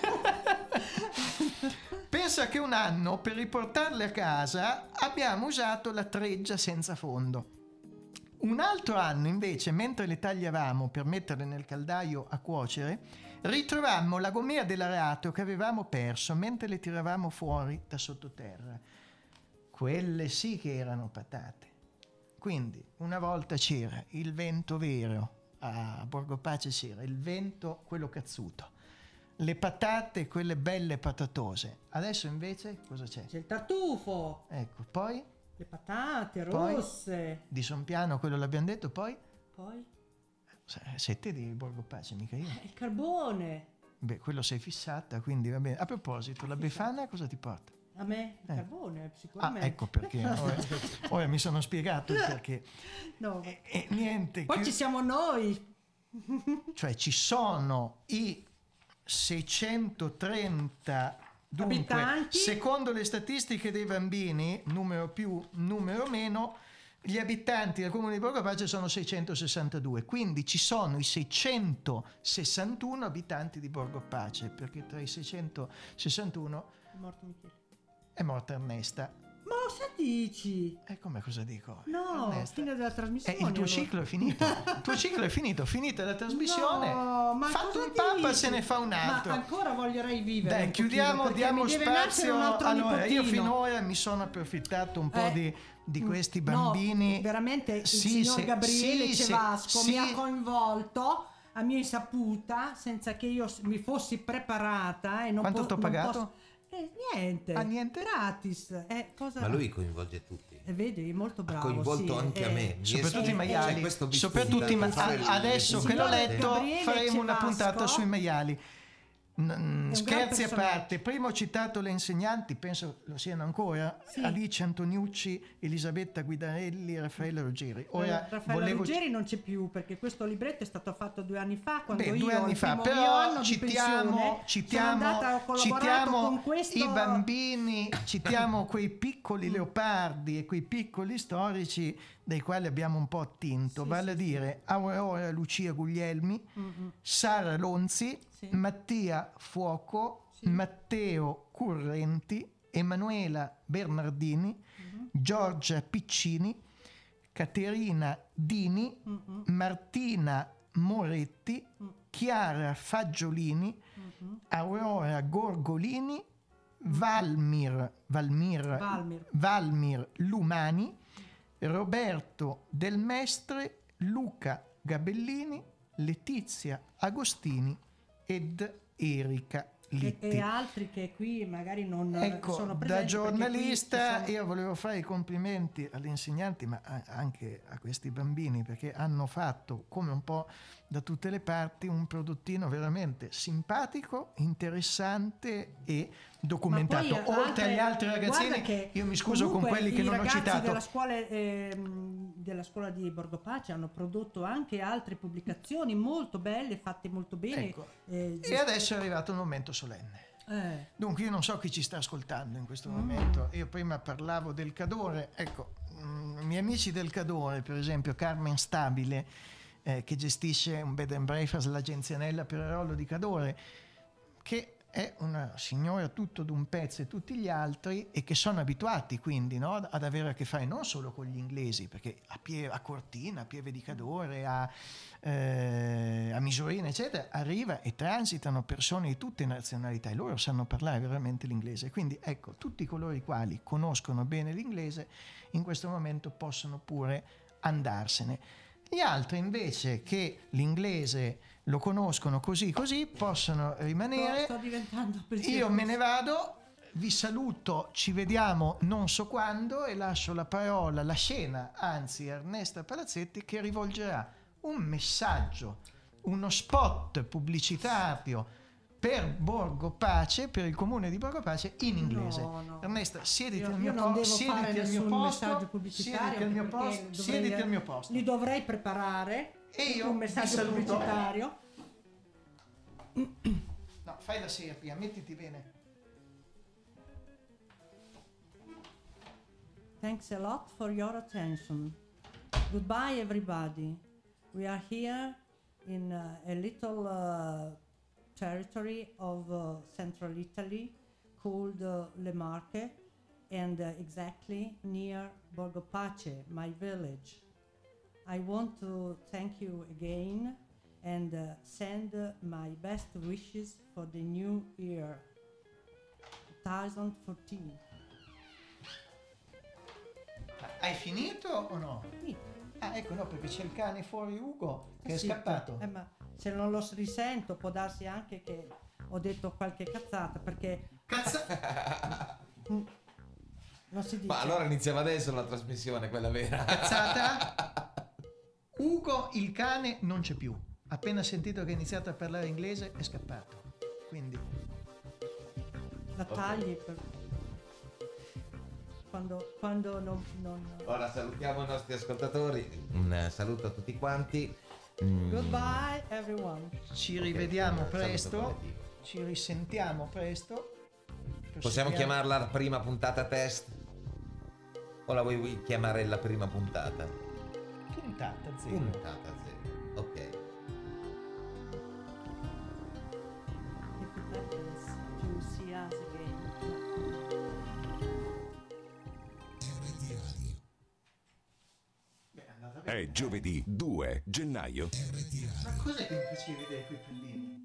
Pensa che un anno per riportarle a casa abbiamo usato la treggia senza fondo. Un altro anno invece, mentre le tagliavamo per metterle nel caldaio a cuocere, ritrovammo la gomea dell'arato che avevamo perso mentre le tiravamo fuori da sottoterra. Quelle sì che erano patate. Quindi una volta c'era il vento vero, a Borgo Pace c'era il vento, quello cazzuto, le patate, quelle belle patatose. Adesso invece cosa c'è? C'è il tartufo. Ecco, poi? Le patate Poi, rosse. di Sompiano, quello l'abbiamo detto, poi? Poi? Sei te di Borgo Pace, mica io. Il carbone. Beh, quello sei fissata, quindi va bene. A proposito, la Befana cosa ti porta? A me il carbone, sicuramente. Ecco perché. Ora mi sono spiegato il perché. No. E niente. Poi ci siamo noi. Cioè ci sono i 630 dunque, abitanti. Secondo le statistiche dei bambini, numero più, numero meno, gli abitanti del comune di Borgo Pace sono 662, quindi ci sono i 661 abitanti di Borgo Pace, perché tra i 661 È morto Michele. è morta Ernesta. Ma cosa dici? Come cosa dico? No, fine della trasmissione. Il tuo ciclo è finito. Il tuo ciclo è finito, finita la trasmissione. No, ma fatto un papa se ne fa un altro. Ma ancora vorrei vivere. Dai, chiudiamo, diamo spazio. Allora, io nipotino. finora mi sono approfittato un po' di questi bambini. No, veramente il signor Gabriele Cevasco mi ha coinvolto a mia insaputa, senza che io mi fossi preparata. E non quanto t'ho pagato? Niente, niente? Gratis. Ma lui coinvolge tutti. Vedi, molto bravo. Ha coinvolto anche a me. Soprattutto i maiali. Adesso che l'ho letto faremo una puntata sui maiali. Scherzi a parte, prima ho citato le insegnanti, penso lo siano ancora, Alice Antoniucci, Elisabetta Guidarelli, Raffaella Ruggeri. Ora Raffaella Ruggeri non c'è più, perché questo libretto è stato fatto 2 anni fa, quando io 2 anni fa, però citiamo i bambini, citiamo quei piccoli leopardi e quei piccoli storici dai quali abbiamo un po' attinto, vale a dire Aurora Lucia Guglielmi, Sara Lonzi, Mattia Fuoco, Matteo Currenti, Emanuela Bernardini, Giorgia Piccini, Caterina Dini, Martina Moretti, Chiara Fagiolini, Aurora Gorgolini, Valmir Lumani, Roberto Del Mestre, Luca Gabellini, Letizia Agostini ed Erika Litti. E altri che qui magari non sono presenti. Da giornalista io volevo fare i complimenti agli insegnanti, ma anche a questi bambini, perché hanno fatto, come un po' da tutte le parti, un prodottino veramente simpatico, interessante e documentato. Oltre agli altri ragazzini, io mi scuso con quelli che non ho citato. Della scuola di Borgo Pace hanno prodotto anche altre pubblicazioni molto belle, fatte molto bene. E adesso è arrivato il momento solenne. Dunque io non so chi ci sta ascoltando in questo momento. Io prima parlavo del Cadore, i miei amici del Cadore, per esempio Carmen Stabile, che gestisce un bed and breakfast, l'agenzia Nella Perarollo di Cadore, che è una signora tutto d'un pezzo e tutti gli altri, e che sono abituati quindi ad avere a che fare non solo con gli inglesi, perché a Cortina, a Pieve di Cadore, a Misurina eccetera, arriva e transitano persone di tutte nazionalità e loro sanno parlare veramente l'inglese. Quindi ecco, tutti coloro i quali conoscono bene l'inglese in questo momento possono pure andarsene. Gli altri invece che l'inglese lo conoscono così possono rimanere. Sto diventando Io me ne vado, vi saluto, ci vediamo non so quando e lascio la parola, la scena, anzi a Ernesta Palazzetti, che rivolgerà un messaggio, uno spot pubblicitario per Borgo Pace, per il comune di Borgo Pace in inglese. No. Ernesta, siediti al mio mio posto, siediti al mio posto, siediti al mio posto. Li dovrei preparare e io un messaggio pubblicitario. No, fai la serpia, mettiti bene. Thanks a lot for your attention. Goodbye everybody. We are here in a little territory of central Italy called Le Marche, and exactly near Borgo Pace, my village. I want to thank you again and send my best wishes for the new year 2014. Hai finito o no? Finito. Ah, ecco, no, perché c'è il cane fuori, Ugo, che è Sì, scappato. ma se non lo risento può darsi anche che ho detto qualche cazzata, perché... Non si dice. Ma allora iniziava adesso la trasmissione, quella vera. Cazzata? Ugo, il cane, non c'è più. Appena sentito che ha iniziato a parlare inglese è scappato. Quindi... La tagli per... Quando non... Ora salutiamo i nostri ascoltatori, un saluto a tutti quanti. Goodbye everyone. Ci rivediamo presto, ci risentiamo presto. Possiamo chiamarla la prima puntata test? O la vuoi chiamare la prima puntata? Puntata zero. Puntata zero, ok. To see us again. È giovedì 2 gennaio. Ma cos'è che mi facevi vedere quei pellini?